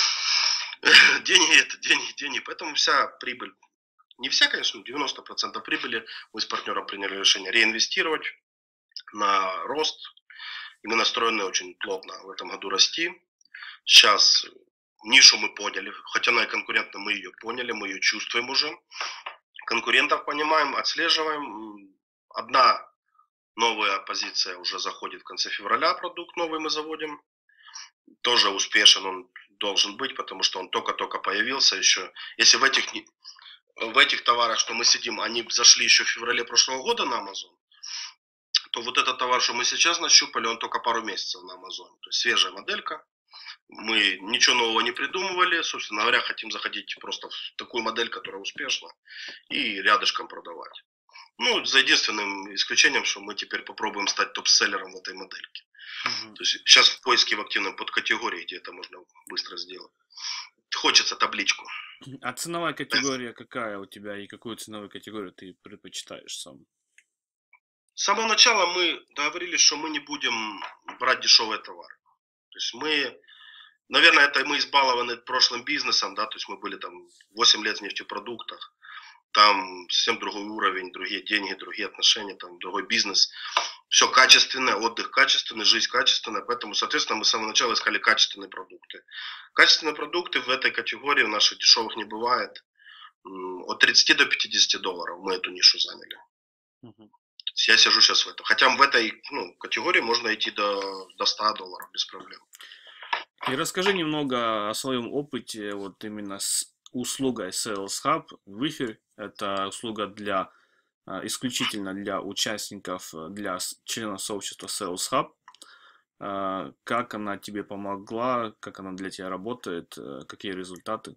деньги это деньги. Поэтому вся прибыль, не вся, конечно, 90% прибыли мы с партнером приняли решение реинвестировать на рост. И мы настроены очень плотно в этом году расти. Сейчас нишу мы поняли, хотя она и конкурентна, мы ее поняли, мы ее чувствуем уже. Конкурентов понимаем, отслеживаем. Одна новая позиция уже заходит в конце февраля, продукт новый мы заводим. Тоже успешен он должен быть, потому что он только-только появился еще. Если в этих товарах, что мы сидим, они зашли еще в феврале прошлого года на Amazon, то вот этот товар, что мы сейчас нащупали, он только пару месяцев на Amazon. То есть свежая моделька. Мы ничего нового не придумывали. Собственно говоря, хотим заходить просто в такую модель, которая успешна, и рядышком продавать. Ну, за единственным исключением, что мы теперь попробуем стать топ-селлером в этой модельке. То есть сейчас в поиске в активной подкатегории, где это можно быстро сделать. Хочется табличку. А ценовая категория какая у тебя и какую ценовую категорию ты предпочитаешь сам? С самого начала мы договорились, что мы не будем брать дешевый товар. То есть мы, наверное, это мы избалованы прошлым бизнесом, да, то есть мы были там 8 лет в нефтепродуктах, там совсем другой уровень, другие деньги, другие отношения, там другой бизнес. Все качественное, отдых качественный, жизнь качественная, поэтому, соответственно, мы с самого начала искали качественные продукты. Качественные продукты в этой категории, в наших дешевых не бывает. От 30 до 50 долларов мы эту нишу заняли. Я сижу сейчас в этом. Хотя в этой категории можно идти до 100 долларов без проблем. И расскажи немного о своем опыте вот именно с услугой Sales Hub. Вихрь – это услуга исключительно для участников, для членов сообщества Sales Hub. Как она тебе помогла, как она для тебя работает, какие результаты?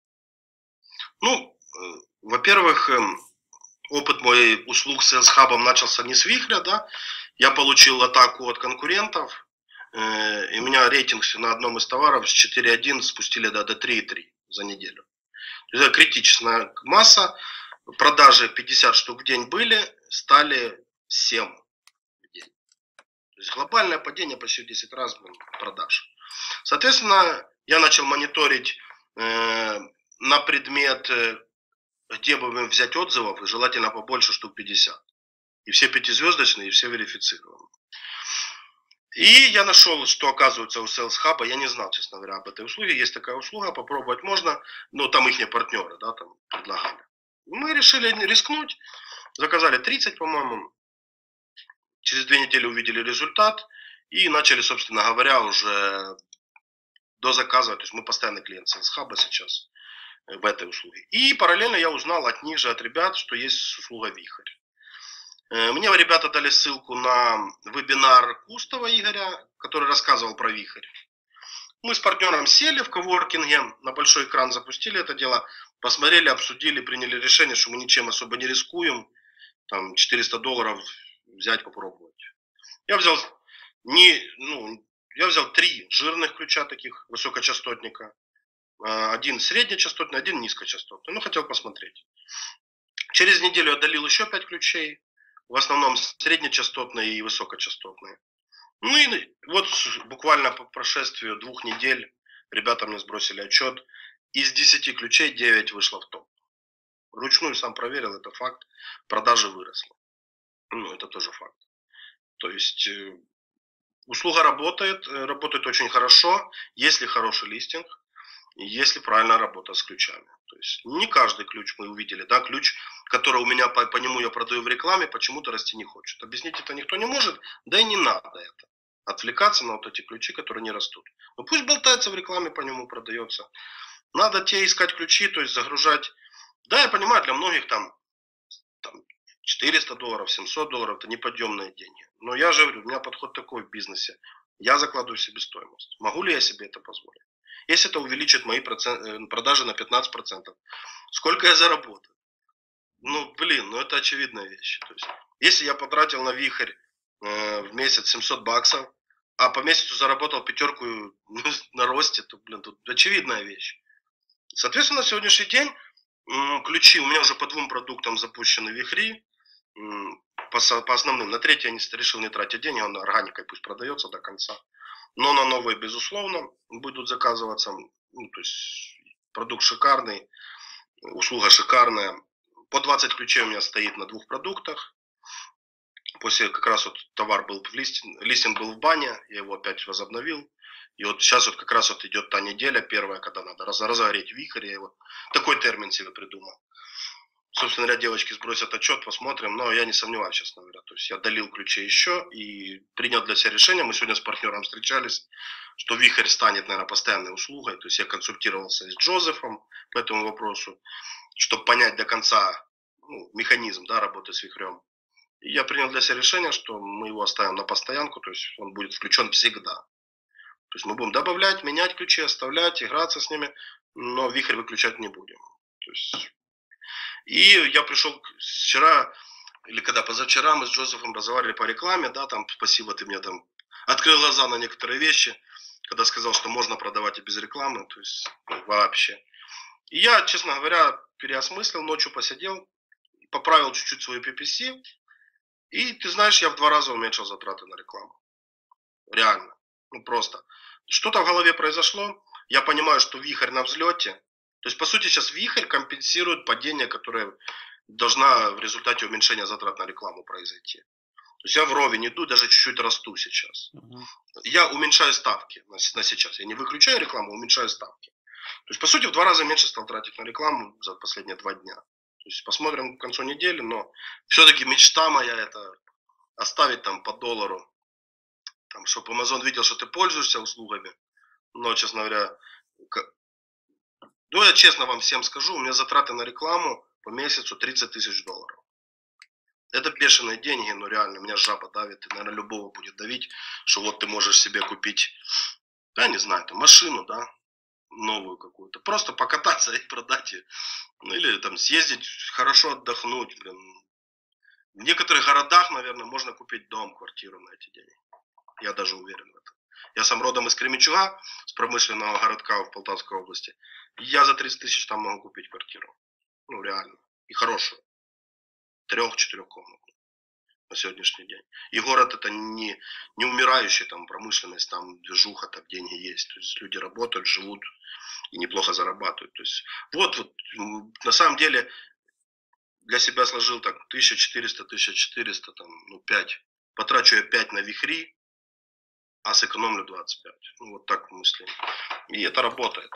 Ну, во-первых, опыт моих услуг с Sales Hub начался не с Вихря, да. Я получил атаку от конкурентов. И у меня рейтинг на одном из товаров с 4,1 спустили до 3,3 за неделю. Это критичная масса. Продажи 50 штук в день были, стали 7 в день. То есть глобальное падение почти в 10 раз продаж. Соответственно, я начал мониторить на предмет, где бы взять отзывов, и желательно побольше, штук 50. И все пятизвездочные, и все верифицированные. И я нашел, что оказывается у Sales Hub, я не знал, честно говоря, об этой услуге. Есть такая услуга, попробовать можно, но там их партнеры, да, там предлагали. Мы решили рискнуть, заказали 30, по-моему. Через 2 недели увидели результат и начали, собственно говоря, уже дозаказывать. То есть мы постоянный клиент Sales Hub сейчас в этой услуге. И параллельно я узнал от них же, от ребят, что есть услуга Вихрь. Мне ребята дали ссылку на вебинар Кустова Игоря, который рассказывал про Вихрь. Мы с партнером сели в коворкинге, на большой экран запустили это дело, посмотрели, обсудили, приняли решение, что мы ничем особо не рискуем. Там $400 взять, попробовать. Я взял, я взял 3 жирных ключа таких, высокочастотника. Один среднечастотный, один низкочастотный. Ну, хотел посмотреть. Через неделю я долил еще 5 ключей. В основном среднечастотные и высокочастотные. Ну и вот буквально по прошествию 2 недель ребята мне сбросили отчет. Из 10 ключей 9 вышло в топ. Вручную сам проверил, это факт. Продажи выросли. Ну, это тоже факт. То есть услуга работает очень хорошо, если хороший листинг, если правильная работа с ключами. То есть не каждый ключ мы увидели, да, ключ, который у меня по нему я продаю в рекламе, почему-то расти не хочет. Объяснить это никто не может, да и не надо это. Отвлекаться на вот эти ключи, которые не растут. Ну пусть болтается в рекламе, по нему продается. Надо те искать ключи, то есть загружать. Да, я понимаю, для многих там $400, $700 это неподъемные деньги. Но я же говорю, у меня подход такой в бизнесе. Я закладываю себестоимость. Могу ли я себе это позволить? Если это увеличит мои продажи на 15%, сколько я заработаю? Ну, это очевидная вещь. То есть, если я потратил на Вихрь в месяц $700, а по месяцу заработал 5 на росте, то, тут очевидная вещь. Соответственно, на сегодняшний день ключи у меня уже по 2 продуктам запущены Вихри. По основным. На 3 я решил не тратить деньги, он органикой пусть продается до конца. Но на новые, безусловно, будут заказываться. Ну, то есть продукт шикарный, услуга шикарная. По 20 ключей у меня стоит на 2 продуктах. После как раз вот товар был в листинг был в бане, я его опять возобновил. И вот сейчас вот как раз вот идет та неделя первая, когда надо разогреть Вихрь. Я вот такой термин себе придумал. Собственно говоря, девочки сбросят отчет, посмотрим, но я не сомневаюсь, честно говоря. То есть я долил ключи еще и принял для себя решение. Мы сегодня с партнером встречались, что Вихрь станет, наверное, постоянной услугой. То есть я консультировался с Джозефом по этому вопросу, чтобы понять до конца механизм, да, работы с Вихрем. И я принял для себя решение, что мы его оставим на постоянку, то есть он будет включен всегда. То есть мы будем добавлять, менять ключи, оставлять, играться с ними, но Вихрь выключать не будем. То есть... И я пришел вчера, или когда позавчера мы с Джозефом разговаривали по рекламе, да, там, спасибо, ты мне там открыл глаза на некоторые вещи, когда сказал, что можно продавать и без рекламы, то есть вообще. И я, честно говоря, переосмыслил, ночью посидел, поправил чуть-чуть свою PPC, и ты знаешь, я в 2 раза уменьшил затраты на рекламу. Реально. Ну просто. Что-то в голове произошло, я понимаю, что Вихрь на взлете. То есть, по сути, сейчас Вихрь компенсирует падение, которое должна в результате уменьшения затрат на рекламу произойти. То есть я вровень иду, даже чуть-чуть расту сейчас. Я уменьшаю ставки на сейчас. Я не выключаю рекламу, уменьшаю ставки. То есть, по сути, в 2 раза меньше стал тратить на рекламу за последние 2 дня. То есть, посмотрим к концу недели, но все-таки мечта моя это оставить там по $1. Там, чтобы Amazon видел, что ты пользуешься услугами. Но, честно говоря, я честно вам всем скажу, у меня затраты на рекламу по месяцу $30 тысяч. Это бешеные деньги, но реально, меня жаба давит, и, наверное, любого будет давить, что вот ты можешь себе купить, я не знаю, там, машину, да, новую какую-то, просто покататься и продать ее, ну, или там съездить, хорошо отдохнуть, блин. В некоторых городах, наверное, можно купить дом, квартиру на эти деньги, я даже уверен в этом. Я сам родом из Кременчуга, с промышленного городка в Полтавской области. Я за 30 тысяч там могу купить квартиру. Ну, реально. И хорошую. 3-4-комнатную на сегодняшний день. И город это не умирающий, там промышленность, там движуха, там деньги есть. То есть люди работают, живут и неплохо зарабатывают. То есть вот на самом деле для себя сложил так 1400, там, ну 5. Потрачу я 5 на вихри, а сэкономлю 25. Ну, вот так мысли. И это работает.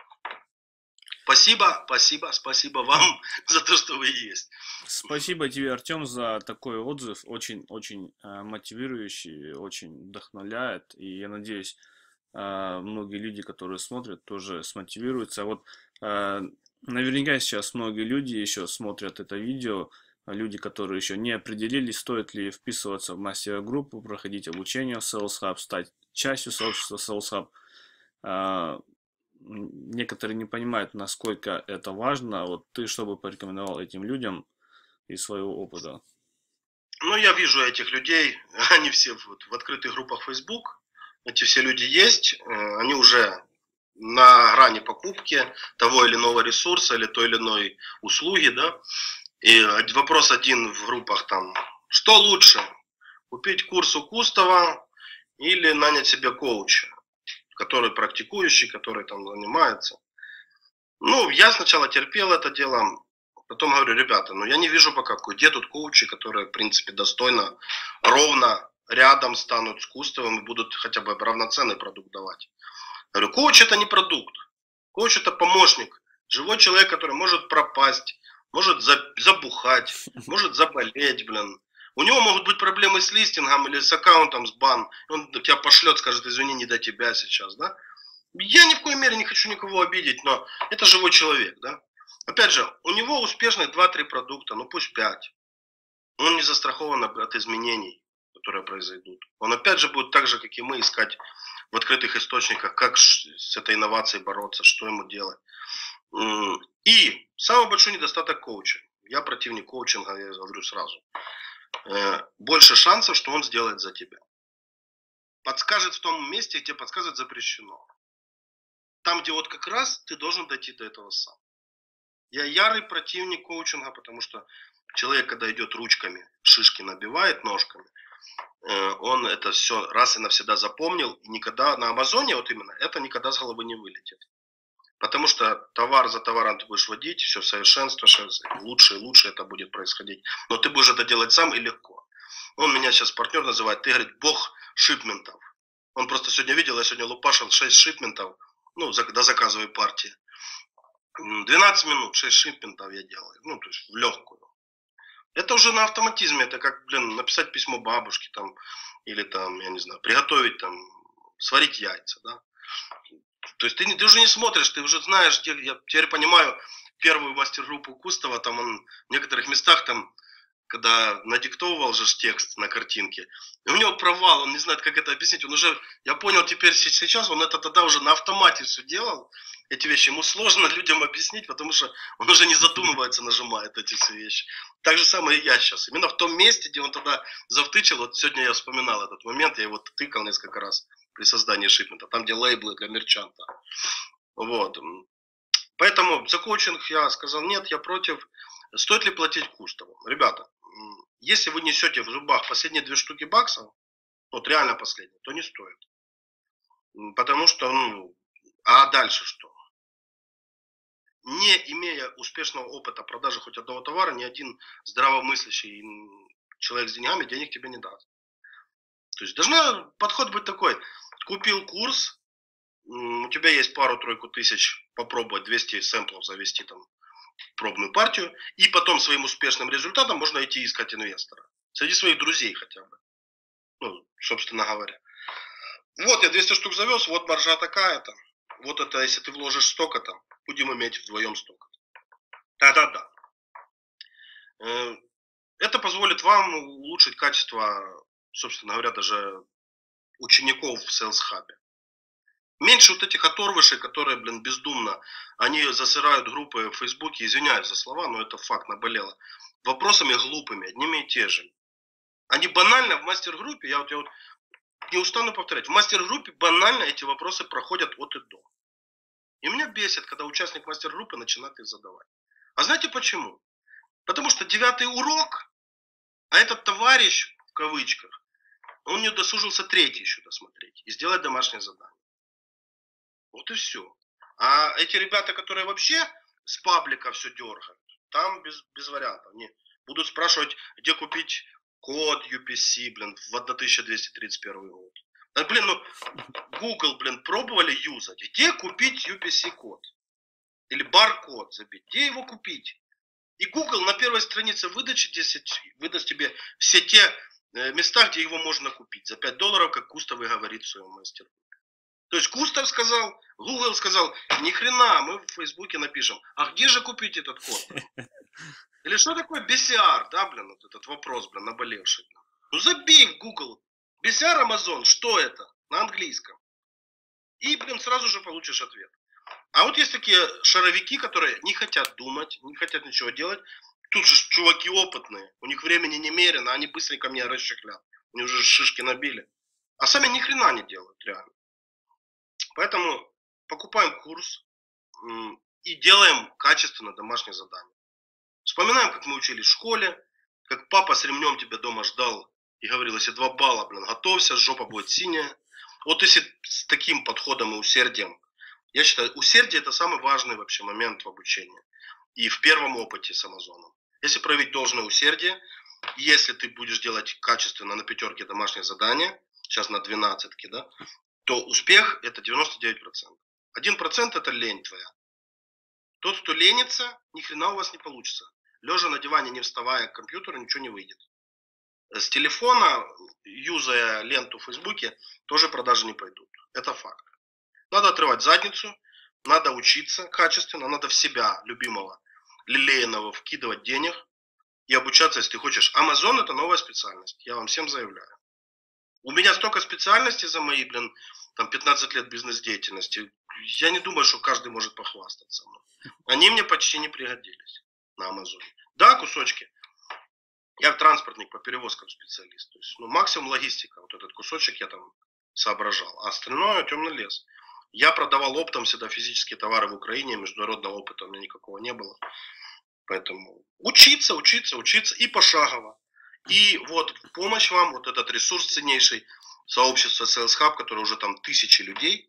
Спасибо вам за то, что вы есть. Спасибо тебе, Артем, за такой отзыв. Очень мотивирующий, очень вдохновляет. И я надеюсь, многие люди, которые смотрят, тоже смотивируются. Вот наверняка сейчас многие люди еще смотрят это видео. Люди, которые еще не определились, стоит ли вписываться в мастер-группу, проходить обучение в Sales Hub, стать частью сообщества Sales Hub. Некоторые не понимают, насколько это важно. Вот ты что бы порекомендовал этим людям из своего опыта? Ну, я вижу этих людей, они все в открытых группах Facebook. Эти все люди есть, они уже на грани покупки того или иного ресурса или той или иной услуги, да. И вопрос один в группах там, что лучше, купить курс у Кустова или нанять себе коуча, который практикующий, который там занимается. Ну, я сначала терпел это дело, потом говорю, ребята, ну я не вижу пока, где тут коучи, которые, в принципе, достойно, ровно рядом станут с Кустовым и будут хотя бы равноценный продукт давать. Говорю, коуч это не продукт, коуч это помощник, живой человек, который может пропасть, может забухать, может заболеть, блин. У него могут быть проблемы с листингом или с аккаунтом, с бан. Он тебя пошлет, скажет, извини, не до тебя сейчас, да. Я ни в коей мере не хочу никого обидеть, но это живой человек, да. Опять же, у него успешных 2-3 продукта, ну пусть 5. Он не застрахован от изменений, которые произойдут. Он опять же будет так же, как и мы, искать в открытых источниках, как с этой инновацией бороться, что ему делать. И самый большой недостаток коуча. Я противник коучинга, я говорю сразу. Больше шансов, что он сделает за тебя. Подскажет в том месте, где подсказывать запрещено. Там, где вот как раз ты должен дойти до этого сам. Я ярый противник коучинга, потому что человек, когда идет ручками, шишки набивает ножками, он это все раз и навсегда запомнил. И никогда на Амазоне, вот именно, это никогда с головы не вылетит. Потому что товар за товаром ты будешь водить, все совершенствуешь, лучше и лучше это будет происходить. Но ты будешь это делать сам и легко. Он меня сейчас партнер называет, ты, говорит, бог шипментов. Он просто сегодня видел, я сегодня лупашил 6 шипментов, ну, до заказовой партии. 12 минут, 6 шипментов я делаю, ну, то есть в легкую. Это уже на автоматизме, это как, написать письмо бабушке там, или там, я не знаю, приготовить там, сварить яйца, да. То есть ты уже не смотришь, ты уже знаешь, где, я теперь понимаю первую мастер-группу Кустова, там он в некоторых местах там, когда надиктовывал же текст на картинке, и у него провал, он не знает, как это объяснить, он уже, я понял теперь сейчас, он это тогда уже на автомате все делал, эти вещи, ему сложно людям объяснить, потому что он уже не задумывается, нажимает эти все вещи. Так же самое и я сейчас, именно в том месте, где он тогда завтычил, вот сегодня я вспоминал этот момент, я его тыкал несколько раз при создании шипмента, там где лейблы для мерчанта, вот. Поэтому за коучинг я сказал нет, я против. Стоит ли платить Кустову? Ребята, если вы несете в зубах последние 2 штуки баксов, вот реально последние, то не стоит. Потому что, а дальше что? Не имея успешного опыта продажи хоть одного товара, ни один здравомыслящий человек с деньгами денег тебе не даст. То есть должен подход быть такой. Купил курс, у тебя есть пару-тройку тысяч, попробовать 200 сэмплов завести там пробную партию, и потом своим успешным результатом можно идти искать инвестора. Среди своих друзей хотя бы. Ну, собственно говоря. Вот я 200 штук завез, вот маржа такая-то. Вот это, если ты вложишь столько-то, будем иметь вдвоем столько-то. Да-да-да. Это позволит вам улучшить качество, собственно говоря, даже учеников в Sales Hub. Меньше вот этих оторвышей, которые, бездумно, они засирают группы в Фейсбуке, извиняюсь за слова, но это факт, наболело, вопросами глупыми, одними и те же. Они банально в мастер-группе, я вот не устану повторять, в мастер-группе банально эти вопросы проходят от и до. И меня бесит, когда участник мастер-группы начинает их задавать. А знаете почему? Потому что 9-й урок, а этот товарищ, в кавычках, он не удосужился 3-й еще досмотреть и сделать домашнее задание. Вот и все. А эти ребята, которые вообще с паблика все дергают, там без вариантов. Они будут спрашивать, где купить код UPC, блин, в 1231 год. Да, блин, ну, Google, блин, пробовали юзать. Где купить UPC код? Или бар-код забить. Где его купить? И Google на первой странице выдачи выдаст тебе все те места, где его можно купить. За $5, как Кустов и говорит в своем мастере. То есть Кустов сказал, Google сказал, ни хрена, мы в Фейсбуке напишем, а где же купить этот код? Или что такое BCR, да, блин, вот этот вопрос, блин, наболевший. Ну забей в Google, BCR Amazon, что это? На английском. И, блин, сразу же получишь ответ. А вот есть такие шаровики, которые не хотят думать, не хотят ничего делать. Тут же чуваки опытные, у них времени немерено, они быстренько меня расчехлят. Они уже шишки набили. А сами ни хрена не делают, реально. Поэтому покупаем курс и делаем качественно домашнее задание. Вспоминаем, как мы учились в школе, как папа с ремнем тебя дома ждал и говорил, если 2 балла, блин, готовься, жопа будет синяя. Вот если с таким подходом и усердием, я считаю, усердие это самый важный вообще момент в обучении. И в первом опыте с Амазоном. Если проявить должное усердие, если ты будешь делать качественно на 5 домашнее задание, сейчас на 12, да, то успех это 99%. 1% это лень твоя. Тот, кто ленится, ни хрена у вас не получится. Лежа на диване, не вставая к компьютеру, ничего не выйдет. С телефона, юзая ленту в Фейсбуке, тоже продажи не пойдут. Это факт. Надо отрывать задницу, надо учиться качественно, надо в себя, любимого, лелеянного, вкидывать денег и обучаться, если ты хочешь. Amazon это новая специальность, я вам всем заявляю. У меня столько специальностей за мои, блин, там 15 лет бизнес-деятельности. Я не думаю, что каждый может похвастаться. Они мне почти не пригодились на Амазоне. Да, кусочки. Я транспортник по перевозкам специалист. То есть, ну, максимум логистика. Вот этот кусочек я там соображал. А остальное темный лес. Я продавал оптом всегда физические товары в Украине. Международного опыта у меня никакого не было. Поэтому учиться и пошагово. И вот в помощь вам вот этот ресурс ценнейший, сообщество Sales Hub, которое уже там тысячи людей,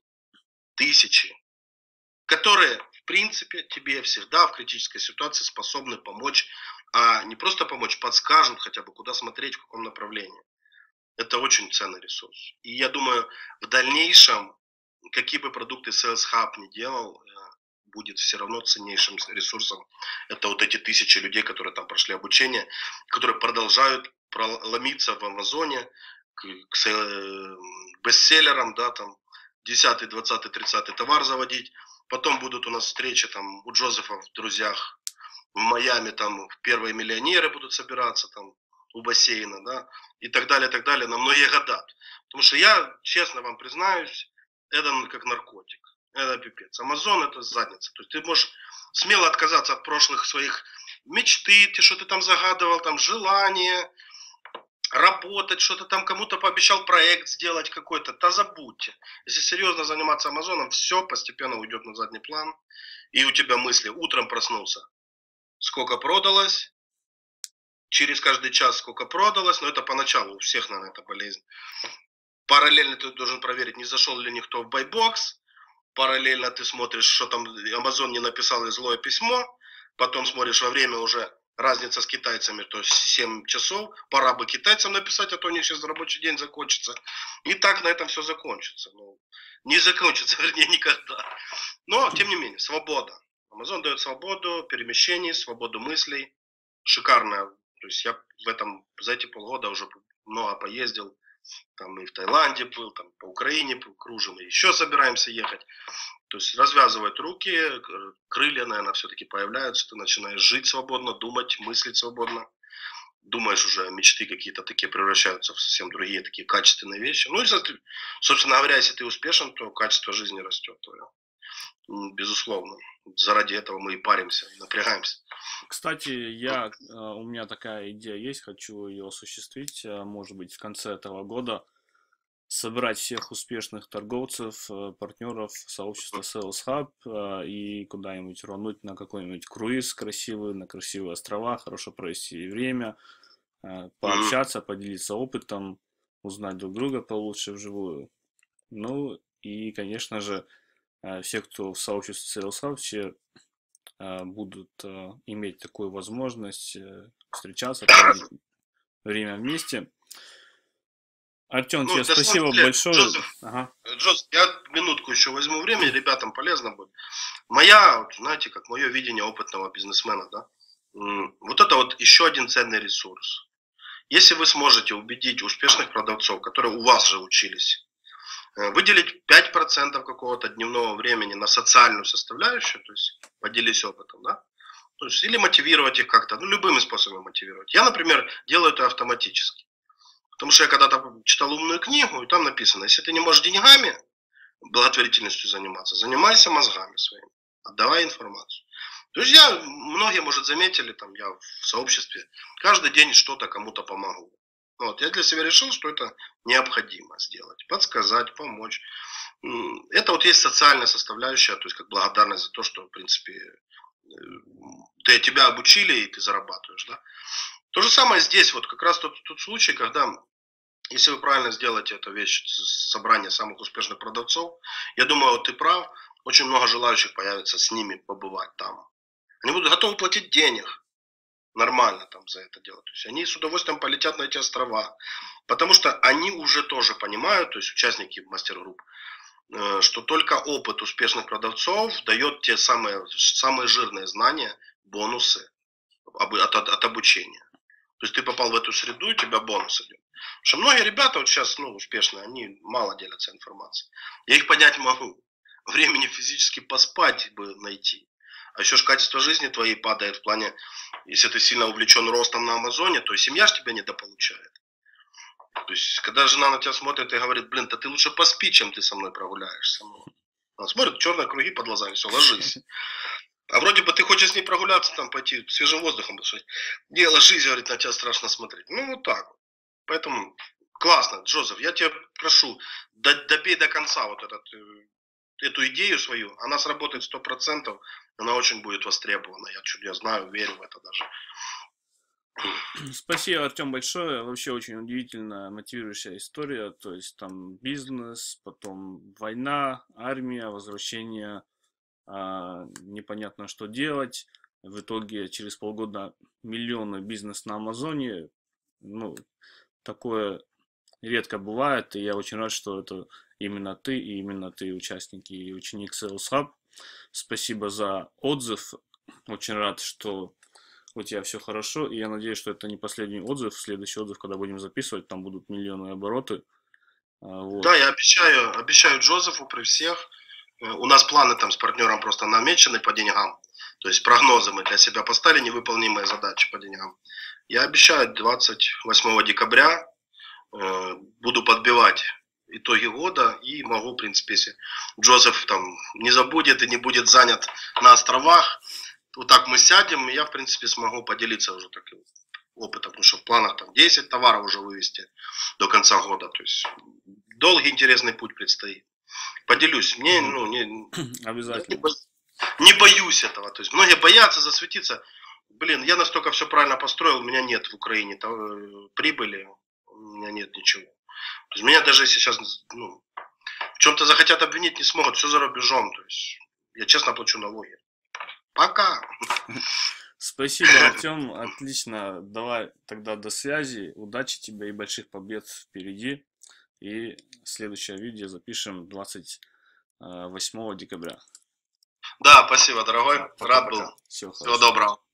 которые в принципе тебе всегда в критической ситуации способны помочь, а не просто помочь, подскажут хотя бы куда смотреть, в каком направлении. Это очень ценный ресурс. И я думаю, в дальнейшем, какие бы продукты Sales Hub не делал, будет все равно ценнейшим ресурсом. Это вот эти тысячи людей, которые там прошли обучение, которые продолжают ломиться в Амазоне к бестселлерам, да, там 10, 20, 30 товар заводить. Потом будут у нас встречи там у Джозефа в друзьях в Майами, там первые миллионеры будут собираться там у бассейна, да, и так далее на многие года. Потому что я, честно вам признаюсь, это как наркотик. Это пипец. Амазон это задница. То есть ты можешь смело отказаться от прошлых своих мечты, что ты там загадывал, там желания, работать, что-то там кому-то пообещал проект сделать какой-то. Да забудьте. Если серьезно заниматься Амазоном, все постепенно уйдет на задний план. И у тебя мысли. Утром проснулся. Сколько продалось? Через каждый час сколько продалось. Но это поначалу. У всех, наверное, это болезнь. Параллельно ты должен проверить, не зашел ли никто в байбокс. Параллельно ты смотришь, что там Amazon не написал и злое письмо. Потом смотришь во время уже разница с китайцами, то есть 7 часов. Пора бы китайцам написать, а то у них сейчас рабочий день закончится. И так на этом все закончится. Ну, не закончится, вернее, никогда. Но, тем не менее, свобода. Amazon дает свободу перемещений, свободу мыслей. Шикарная. То есть я в этом за эти полгода уже много поездил. Там и в Таиланде был, там по Украине кружим, и еще собираемся ехать. То есть развязывают руки, крылья, наверное, все-таки появляются, ты начинаешь жить свободно, думать, мыслить свободно. Думаешь уже, мечты какие-то такие превращаются в совсем другие такие качественные вещи. Ну и, собственно говоря, если ты успешен, то качество жизни растет твое. Безусловно. Заради этого мы и паримся, и напрягаемся. Кстати, у меня такая идея есть, хочу ее осуществить, может быть, в конце этого года. собрать всех успешных торговцев, партнеров сообщества Sales Hub и куда-нибудь рвануть на какой-нибудь круиз красивый, на красивые острова, хорошо провести время, Мгм. пообщаться, поделиться опытом, узнать друг друга получше вживую. Ну и, конечно же, все, кто в сообществе Sales Hub, все будут иметь такую возможность встречаться, проводить время вместе. Артем, Ну, тебе на самом спасибо деле, большое. Джозеф, Ага. Я минутку еще возьму времени, ребятам полезно будет. Моя, вот, знаете, как мое видение опытного бизнесмена, да, вот это вот еще один ценный ресурс. Если вы сможете убедить успешных продавцов, которые у вас же учились, выделить 5% какого-то дневного времени на социальную составляющую, то есть поделись опытом, да, то есть или мотивировать их как-то, ну, любыми способами мотивировать. Я, например, делаю это автоматически. Потому что я когда-то читал умную книгу, и там написано, если ты не можешь деньгами, благотворительностью заниматься, занимайся мозгами своими, отдавай информацию. То есть многие, может, заметили, там, я в сообществе, каждый день что-то кому-то помогу. Вот, я для себя решил, что это необходимо сделать, подсказать, помочь. Это вот есть социальная составляющая, то есть как благодарность за то, что, в принципе, тебя обучили и ты зарабатываешь, да. То же самое здесь, вот как раз тот случай, когда если вы правильно сделаете эту вещь, собрание самых успешных продавцов, я думаю, вот ты прав, очень много желающих появится с ними побывать там. Они будут готовы платить денег нормально там за это дело. То есть они с удовольствием полетят на эти острова. Потому что они уже тоже понимают, то есть участники мастер-групп, что только опыт успешных продавцов дает те самые жирные знания, бонусы от обучения. То есть ты попал в эту среду, и у тебя бонус идет. Потому что многие ребята вот сейчас, ну, успешные, они мало делятся информацией. Я их понять могу. Времени физически поспать бы найти. А еще же качество жизни твоей падает в плане, если ты сильно увлечен ростом на Амазоне, то и семья ж тебя недополучает. То есть, когда жена на тебя смотрит и говорит, блин, да ты лучше поспи, чем ты со мной прогуляешься. Ну, она смотрит, черные круги под глазами, все, ложись. А вроде бы ты хочешь с ней прогуляться, там пойти свежим воздухом дышать. Не, ложись, говорит, на тебя страшно смотреть. Ну, вот так вот. Поэтому классно, Джозеф, я тебя прошу, добей до конца вот эту идею свою. Она сработает 100%, она очень будет востребована. Я знаю, верю в это даже. Спасибо, Артем, большое. Вообще очень удивительная, мотивирующая история. То есть там бизнес, потом война, армия, возвращение, непонятно что делать. В итоге через полгода миллионный бизнес на Амазоне. Ну, такое редко бывает, и я очень рад, что это именно ты, и именно ты участник и ученик Sales Hub. Спасибо за отзыв. Очень рад, что у тебя все хорошо, и я надеюсь, что это не последний отзыв. Следующий отзыв, когда будем записывать, там будут миллионные обороты. Да, Вот. я обещаю Джозефу при всех. У нас планы там с партнером просто намечены по деньгам. То есть прогнозы мы для себя поставили, невыполнимые задачи по деньгам. Я обещаю 28 декабря буду подбивать итоги года и могу, в принципе, если Джозеф там не забудет и не будет занят на островах, вот так мы сядем, и я, в принципе, смогу поделиться уже таким опытом, потому что в планах там 10 товаров уже вывести до конца года, то есть долгий интересный путь предстоит. Поделюсь, мне, Мгм. ну, я Обязательно. не боюсь этого, то есть многие боятся засветиться, блин, я настолько все правильно построил, у меня нет в Украине прибыли, у меня нет ничего. То есть меня даже если сейчас ну, в чем-то захотят обвинить, не смогут, все за рубежом. То есть я честно плачу налоги. Пока. Спасибо, Артем. Отлично. Давай тогда до связи. Удачи тебе и больших побед впереди. И следующее видео запишем 28 декабря. Да, спасибо, дорогой. Да, Рад был. пока-пока. Всего Всего хорошего. доброго.